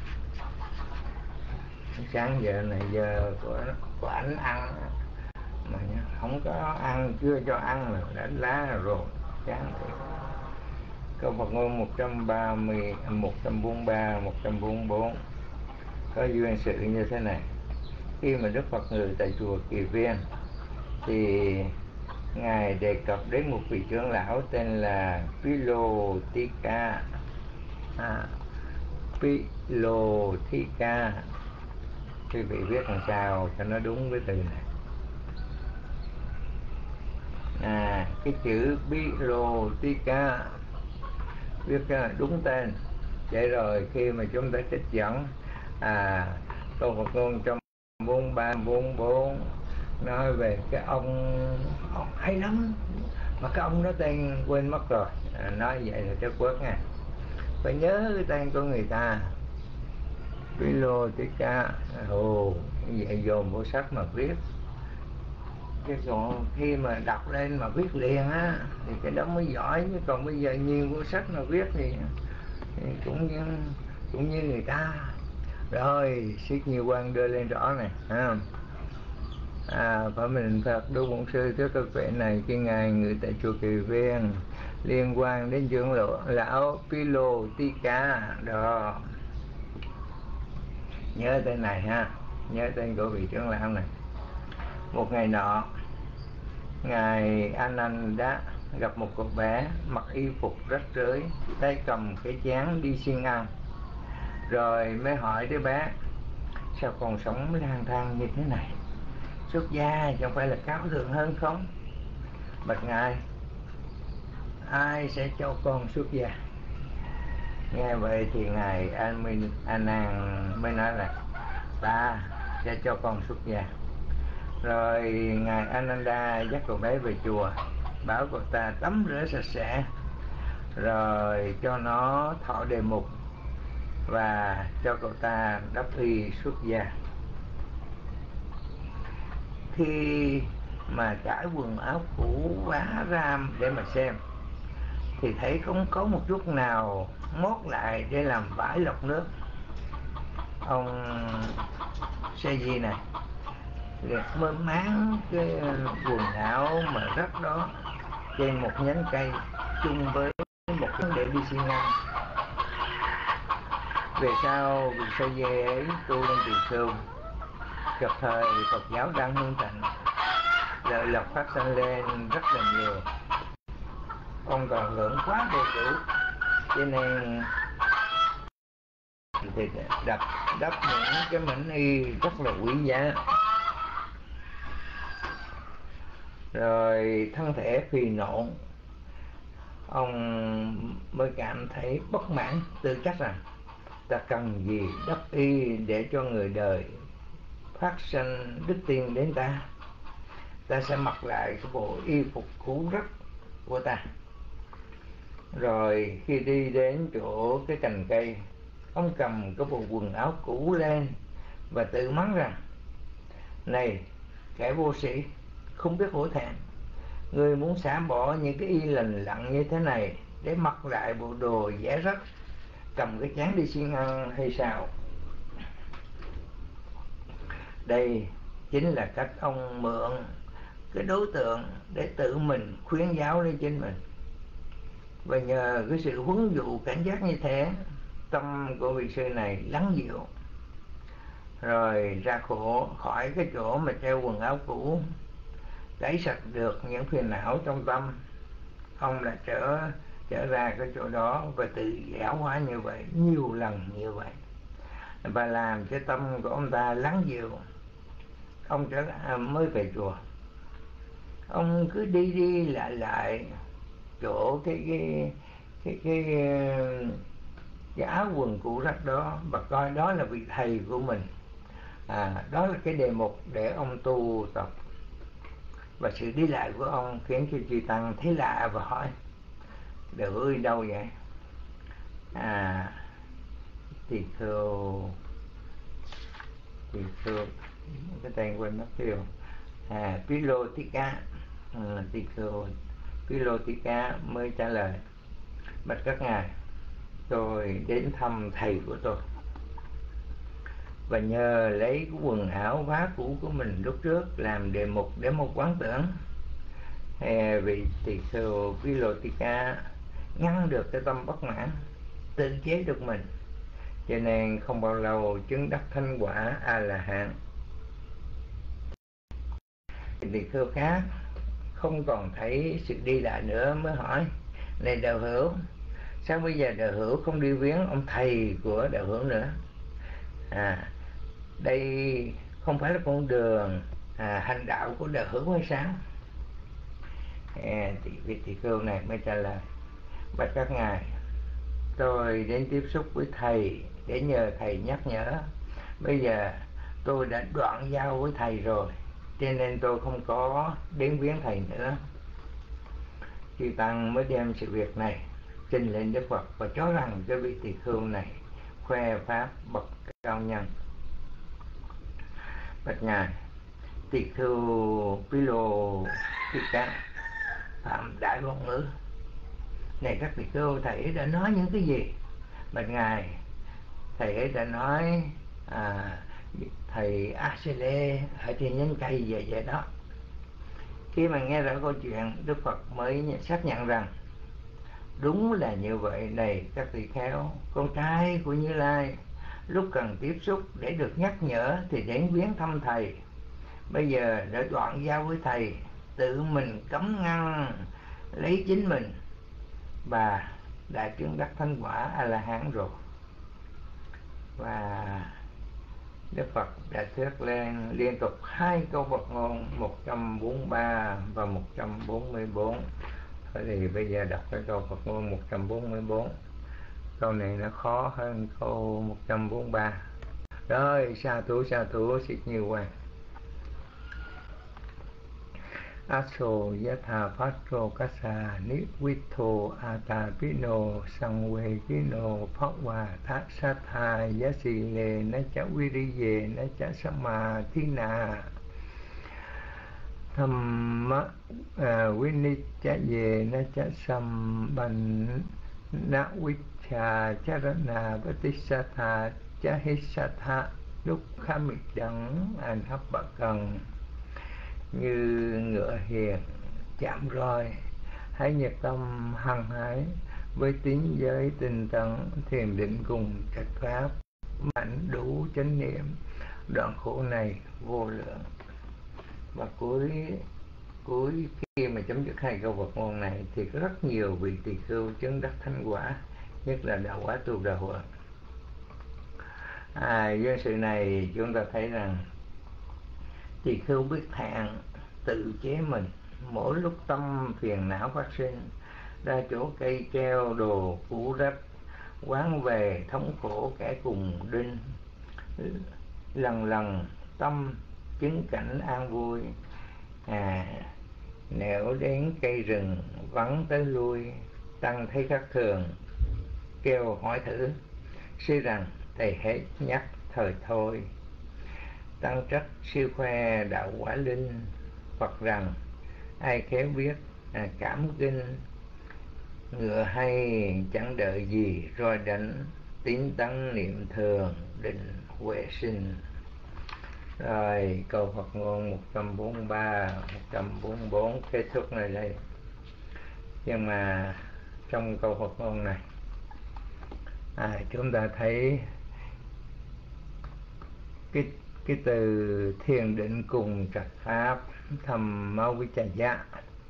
Sáng giờ này giờ của, của ảnh ăn mà không có ăn, chưa cho ăn là đánh lá rồi, chán thiệt. Câu Phật ngôn một trăm ba mươi, một trăm bốn mươi ba, một trăm bốn mươi bốn có duyên sự như thế này. Khi mà Đức Phật ngự tại chùa Kỳ Viên thì Ngài đề cập đến một vị trưởng lão tên là Pilotika. à, Pilotika, quý vị biết làm sao cho nó đúng với từ này. À, cái chữ Pilotika viết ra đúng tên. Vậy rồi khi mà chúng ta trích dẫn à, câu Phật ngôn một trăm bốn mươi ba, bốn mươi bốn nói về cái ông, ông hay lắm mà cái ông đó tên quên mất rồi, à, nói vậy là trất quất nha, phải nhớ cái tên của người ta. Pilotika, ồ, vậy dồn vô sách mà viết, chứ còn khi mà đọc lên mà viết liền á thì cái đó mới giỏi, chứ còn bây giờ nhiều vô sách mà viết thì, thì cũng như, cũng như người ta. Rồi Siết Nhiều Quang đưa lên rõ này ha. À, phải mình Phật Đô Bổn Sư trước các vị này khi Ngài ngự tại chùa Kỳ Viên liên quan đến trưởng lão, lão Pilotika đó. Nhớ tên này ha, nhớ tên của vị trưởng lão này. Một ngày nọ, Ngài Ananda gặp một cậu bé mặc y phục rách rưới, tay cầm cái chén đi xin ăn. Rồi mới hỏi đứa bé: sao con sống lang thang như thế này? Xuất gia chẳng phải là cao thượng hơn không? Bạch Ngài, ai sẽ cho con xuất gia? Nghe vậy thì Ngài A Nan mới nói là ta sẽ cho con xuất gia. Rồi Ngài Ananda dắt cậu bé về chùa, bảo cậu ta tắm rửa sạch sẽ, rồi cho nó thọ đề mục và cho cậu ta đắp y xuất gia. Khi mà trải quần áo cũ vá ra để mà xem thì thấy không có một chút nào mốt lại để làm vải lọc nước. Ông Sê Di này mơ máng cái quần áo mà rách đó trên một nhánh cây chung với một vấn đề đi xin ăn. Về sau vị Sê Di ấy tu lên Tỳ Khưu, gặp thời Phật giáo đang hưng thịnh, lợi lộc phát sinh lên rất là nhiều. Ông còn hưởng quá đầy đủ, cho nên thì đập đắp những cái mảnh y rất là quý giá. Rồi thân thể phì nộn, ông mới cảm thấy bất mãn, tự trách rằng ta cần gì đắp y để cho người đời phát sinh đức tin đến ta. Ta sẽ mặc lại cái bộ y phục cũ rách của ta. Rồi khi đi đến chỗ cái cành cây, ông cầm cái bộ quần áo cũ lên và tự mắng rằng: này kẻ vô sĩ, không biết hổ thẹn, người muốn xả bỏ những cái y lành lặn như thế này để mặc lại bộ đồ dễ rách, cầm cái chén đi xin ăn hay sao? Đây chính là cách ông mượn cái đối tượng để tự mình khuyến giáo lên chính mình. Và nhờ cái sự huấn dụ cảnh giác như thế, tâm của vị sư này lắng dịu, rồi ra khổ khỏi cái chỗ mà treo quần áo cũ, tẩy sạch được những phiền não trong tâm. Ông là trở trở ra cái chỗ đó và tự giáo hóa như vậy, nhiều lần như vậy, và làm cho tâm của ông ta lắng dịu. Ông trở lại, mới về chùa. Ông cứ đi đi lại lại chỗ cái cái cái cái, cái, cái áo quần cũ rách đó và coi đó là vị thầy của mình. À, đó là cái đề mục để ông tu tập. Và sự đi lại của ông khiến cho chư tăng thấy lạ và hỏi: Đều ơi đâu vậy? À, Tỳ Khưu, Tỳ Khưu, cái tên quên mất tiêu. À, Pilotika, à, Tỳ Khưu Pilotika mới trả lời: bạch các ngài, tôi đến thăm thầy của tôi. và nhờ lấy cái quần áo vá cũ của mình lúc trước làm đề mục để một quán tưởng. Hè, vị tỳ khưu Pilotika ngăn được cái tâm bất mãn, tự chế được mình, cho nên không bao lâu chứng đắc thanh quả A La Hán. Tỳ khưu khác không còn thấy sự đi lại nữa mới hỏi: này đạo hữu, sao bây giờ đạo hữu không đi viếng ông thầy của đạo hữu nữa? À, đây không phải là con đường à, hành đạo của đạo hữu hay sao? À, thì vị tỳ khưu này mới trả lời: bạch các ngài, tôi đến tiếp xúc với thầy để nhờ thầy nhắc nhở. Bây giờ tôi đã đoạn giao với thầy rồi, cho nên tôi không có đến viếng thầy nữa. Chư tăng mới đem sự việc này trình lên Đức Phật và cho rằng cái vị tỳ khưu này khoe pháp bậc cao nhân. Bạch ngài, tỳ khưu Pilotika phạm đại ngôn ngữ. Này các tỳ khưu, thầy ấy đã nói những cái gì? Bạch ngài, thầy ấy đã nói à, thầy Asile ở trên nhánh cây về vậy đó. Khi mà nghe rõ câu chuyện, Đức Phật mới xác nhận rằng đúng là như vậy. Này các tỳ kheo, con trai của Như Lai lúc cần tiếp xúc để được nhắc nhở thì đến viếng thăm thầy. Bây giờ đã đoạn giao với thầy, tự mình cấm ngăn lấy chính mình và đã chứng đắc thanh quả A La Hán rồi. Và Đức Phật đã thuyết lên liên tục hai câu Phật ngôn một trăm bốn mươi ba và một trăm bốn mươi bốn. Thế thì bây giờ đọc cái câu Phật ngôn một trăm bốn mươi bốn. Câu này nó khó hơn câu một trăm bốn mươi ba. Rồi, sa thú sa thú xịt như hoàng. Aso yatha patro kasa nivitto atapino sangvegino phakva thasatha yasile nacha viriye nacha samadhina thamma vinichaye nacha sambanna vicha charana vatisatha chahisatha dukkhamidang anhabbakang. Như ngựa hiền chạm roi, hãy nhiệt tâm hăng hái với tín giới tinh tấn, thiền định cùng trạch pháp, mạnh đủ chánh niệm, đoạn khổ này vô lượng. Và cuối cuối khi mà chấm dứt hai câu Phật ngôn này thì có rất nhiều vị tỳ khưu chứng đắc thanh quả, nhất là đạo quả tu đà huệ. À, do sự này chúng ta thấy rằng tỳ khưu biết thẹn, tự chế mình. Mỗi lúc tâm phiền não phát sinh, ra chỗ cây treo đồ cũ rách, quán về thống khổ kẻ cùng đinh. Lần lần tâm chứng cảnh an vui, à, nẻo đến cây rừng vắng tới lui. Tăng thấy khác thường, kêu hỏi thử, suy rằng thầy hết nhắc thời thôi. Tăng trách siêu khoe đạo quả linh. Phật rằng ai khéo biết à, cảm kinh, ngựa hay chẳng đợi gì roi đánh, tín tấn niệm thường định huệ sinh. Rồi câu Phật ngôn một trăm bốn mươi ba, một trăm bốn mươi bốn kết thúc này đây. Nhưng mà trong câu Phật ngôn này à, chúng ta thấy cái cái từ thiền định cùng trạch pháp thầm mau với trà giá.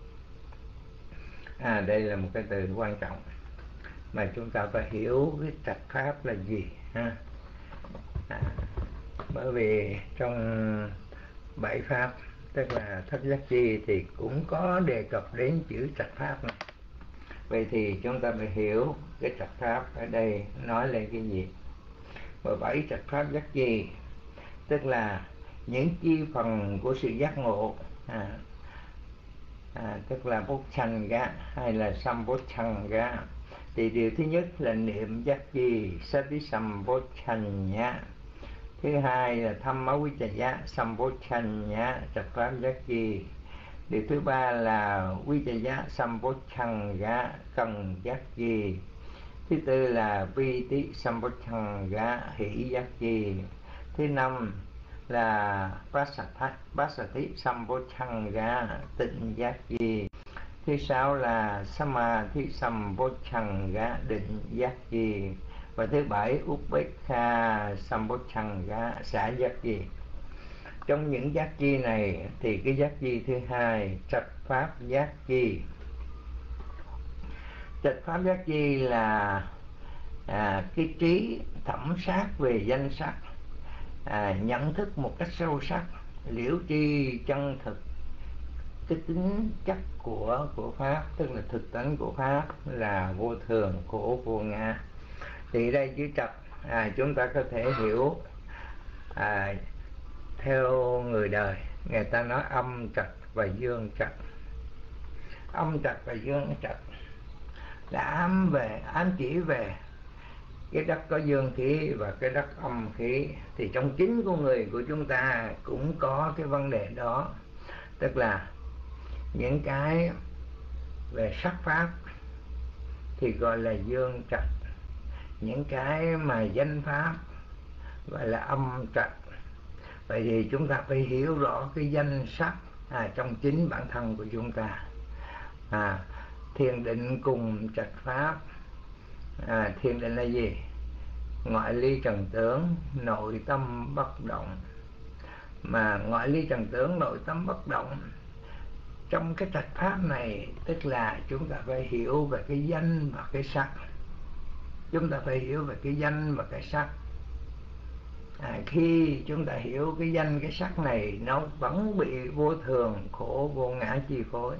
À, đây là một cái từ quan trọng mà chúng ta phải hiểu cái trạch pháp là gì ha. À, bởi vì trong bảy pháp, tức là thất giác chi, thì cũng có đề cập đến chữ trạch pháp này. Vậy thì chúng ta phải hiểu cái trạch pháp ở đây nói lên cái gì. Và bảy trạch pháp giác chi tức là những chi phần của sự giác ngộ, à, à, tức là bốt chanh gá hay là sam bốt chanh gá. Thì điều thứ nhất là niệm giác chi sati sam bốt chanh nhá. Thứ hai là thăm máu quý trà giá sam bốt chanh nhá, trạch pháp giác chi. Điều thứ ba là quý trà giá sam bốt chanh gá, cần giác chi. Thứ tư là vi tí sam bốt chanh gá, hỷ giác chi. Thứ năm là Passathi Sambodhanga, tịnh giác gì. Thứ sáu là Samadhi Sambodhanga, định giác gì. Và thứ bảy Upekkha Sambodhanga, xả giác gì. Trong những giác chi này thì cái giác chi thứ hai, trạch pháp giác chi. Trạch pháp giác chi là à, cái trí thẩm sát về danh sắc, à, nhận thức một cách sâu sắc, liễu tri chân thực cái tính chất của của pháp, tức là thực tánh của pháp là vô thường, khổ, vô ngã. Thì đây chữ trạch à, chúng ta có thể hiểu à, theo người đời, người ta nói âm trạch và dương trạch. Âm trạch và dương trạch là ám về ám chỉ về cái đất có dương khí và cái đất âm khí. Thì trong chính con người của chúng ta cũng có cái vấn đề đó, tức là những cái về sắc pháp thì gọi là dương trạch, những cái mà danh pháp gọi là âm trạch. Vậy thì chúng ta phải hiểu rõ cái danh sắc à, trong chính bản thân của chúng ta. à, Thiền định cùng trạch pháp. à, Thiền định là gì? Ngoại ly trần tướng, nội tâm bất động. Mà ngoại ly trần tướng, nội tâm bất động, trong cái trạch pháp này tức là chúng ta phải hiểu về cái danh và cái sắc. Chúng ta phải hiểu về cái danh và cái sắc. à, Khi chúng ta hiểu cái danh cái sắc này, nó vẫn bị vô thường, khổ, vô ngã chi phối.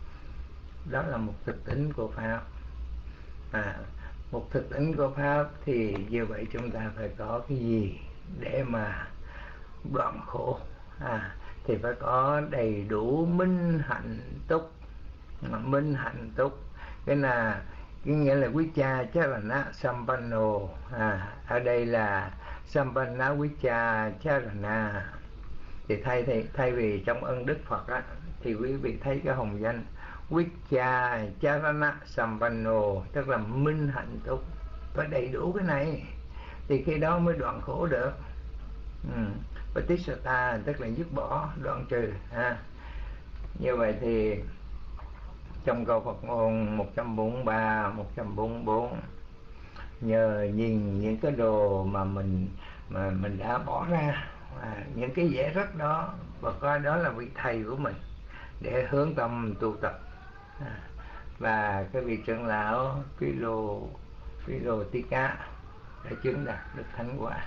Đó là một thực tính của pháp. à, Một thực tính của pháp thì như vậy chúng ta phải có cái gì để mà đoạn khổ? à, Thì phải có đầy đủ minh hạnh túc. Minh hạnh túc cái là cái nghĩa là quý cha chắc là na sampanno. à, Ở đây là sampanna quý cha chắc là na. Thì thay, thay, thay vì trong ân đức Phật á, thì quý vị thấy cái hồng danh Vicha Charana Sampanno, tức là minh hạnh túc, phải đầy đủ cái này thì khi đó mới đoạn khổ được. ừ. Patisata tức là dứt bỏ, đoạn trừ. ha. Như vậy thì trong câu Phật ngôn một trăm bốn mươi ba, một trăm bốn mươi bốn, nhờ nhìn những cái đồ mà mình mà mình đã bỏ ra, à, những cái vẽ rách đó, và coi đó là vị thầy của mình để hướng tâm tu tập. à, Và cái vị trưởng lão Pilo Pilo Tika đã chứng đạt được thánh quả.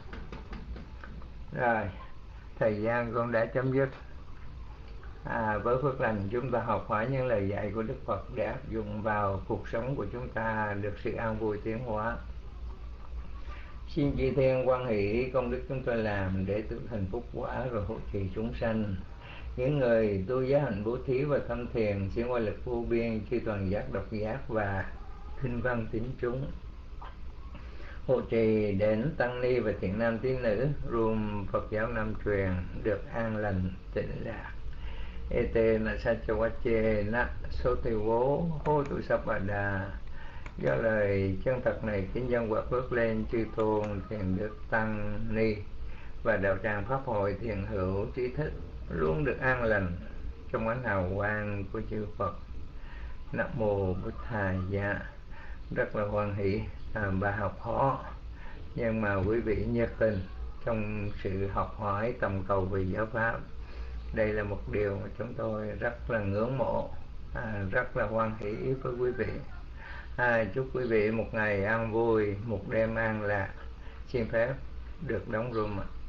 Rồi, thời gian con đã chấm dứt. À, với phước lành chúng ta học hỏi những lời dạy của Đức Phật để áp dụng vào cuộc sống của chúng ta, được sự an vui tiến hóa. Xin chư thiên quan hỷ công đức chúng tôi làm để tự thành phúc quả rồi hộ trì chúng sanh. Những người tu giới hạnh bố thí và tâm thiền xin qua lực vô biên chư toàn giác độc giác và kinh văn tín chúng, hộ trì đến tăng ni và thiện nam tín nữ gồm Phật giáo Nam truyền được an lành tịnh lạc. Ete na sa chawache na so te vô hô tu sắp bà đà. Do lời chân thật này kính dân quả phước lên chư tôn thiền đức tăng ni và đạo tràng pháp hội thiền hữu trí thức luôn được an lành trong ánh hào quang của chư Phật. Nam mô Bụt Thầy. Dạ, rất là hoan hỷ à, bà học khó, nhưng mà quý vị nhiệt tình trong sự học hỏi tầm cầu về giáo pháp. Đây là một điều mà chúng tôi rất là ngưỡng mộ, à, rất là hoan hỷ với quý vị. à, Chúc quý vị một ngày an vui, một đêm an lạc. Xin phép được đóng room ạ.